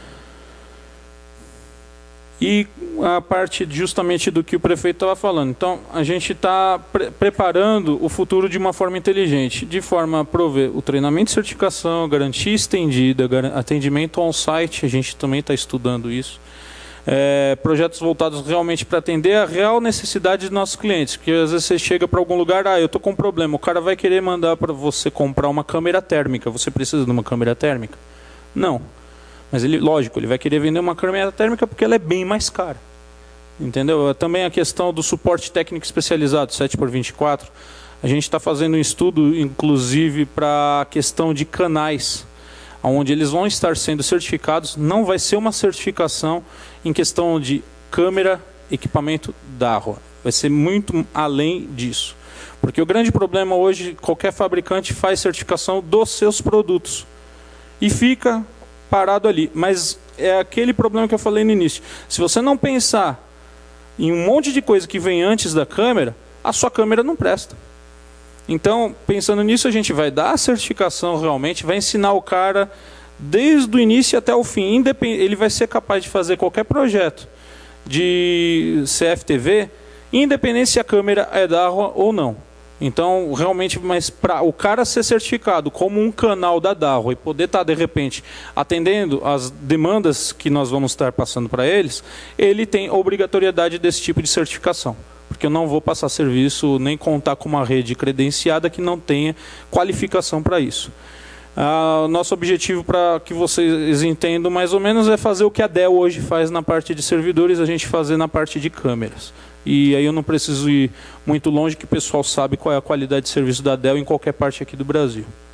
E a parte justamente do que o prefeito estava falando. Então, a gente está preparando o futuro de uma forma inteligente, de forma a prover o treinamento de certificação, garantia estendida, atendimento on-site, a gente também está estudando isso. Projetos voltados realmente para atender a real necessidade dos nossos clientes, porque às vezes você chega para algum lugar, eu estou com um problema, o cara vai querer mandar para você comprar uma câmera térmica, você precisa de uma câmera térmica? Não. Mas lógico, ele vai querer vender uma câmera térmica porque ela é bem mais cara. Entendeu? Também a questão do suporte técnico especializado, 7x24. A gente está fazendo um estudo, inclusive, para a questão de canais, onde eles vão estar sendo certificados. Não vai ser uma certificação em questão de câmera, equipamento Dahua. Vai ser muito além disso. Porque o grande problema hoje, qualquer fabricante faz certificação dos seus produtos. E fica parado ali, mas é aquele problema que eu falei no início. Se você não pensar em um monte de coisa que vem antes da câmera, a sua câmera não presta. Então, pensando nisso, a gente vai dar a certificação realmente, vai ensinar o cara desde o início até o fim. Ele vai ser capaz de fazer qualquer projeto de CFTV, independente se a câmera é Dahua ou não. Então, realmente, mas para o cara ser certificado como um canal da Dahua e poder estar, de repente, atendendo as demandas que nós vamos estar passando para eles, ele tem obrigatoriedade desse tipo de certificação. Porque eu não vou passar serviço nem contar com uma rede credenciada que não tenha qualificação para isso. Nosso objetivo, para que vocês entendam mais ou menos, é fazer o que a Dell hoje faz na parte de servidores, a gente fazer na parte de câmeras. E aí eu não preciso ir muito longe, que o pessoal sabe qual é a qualidade de serviço da Dell em qualquer parte aqui do Brasil.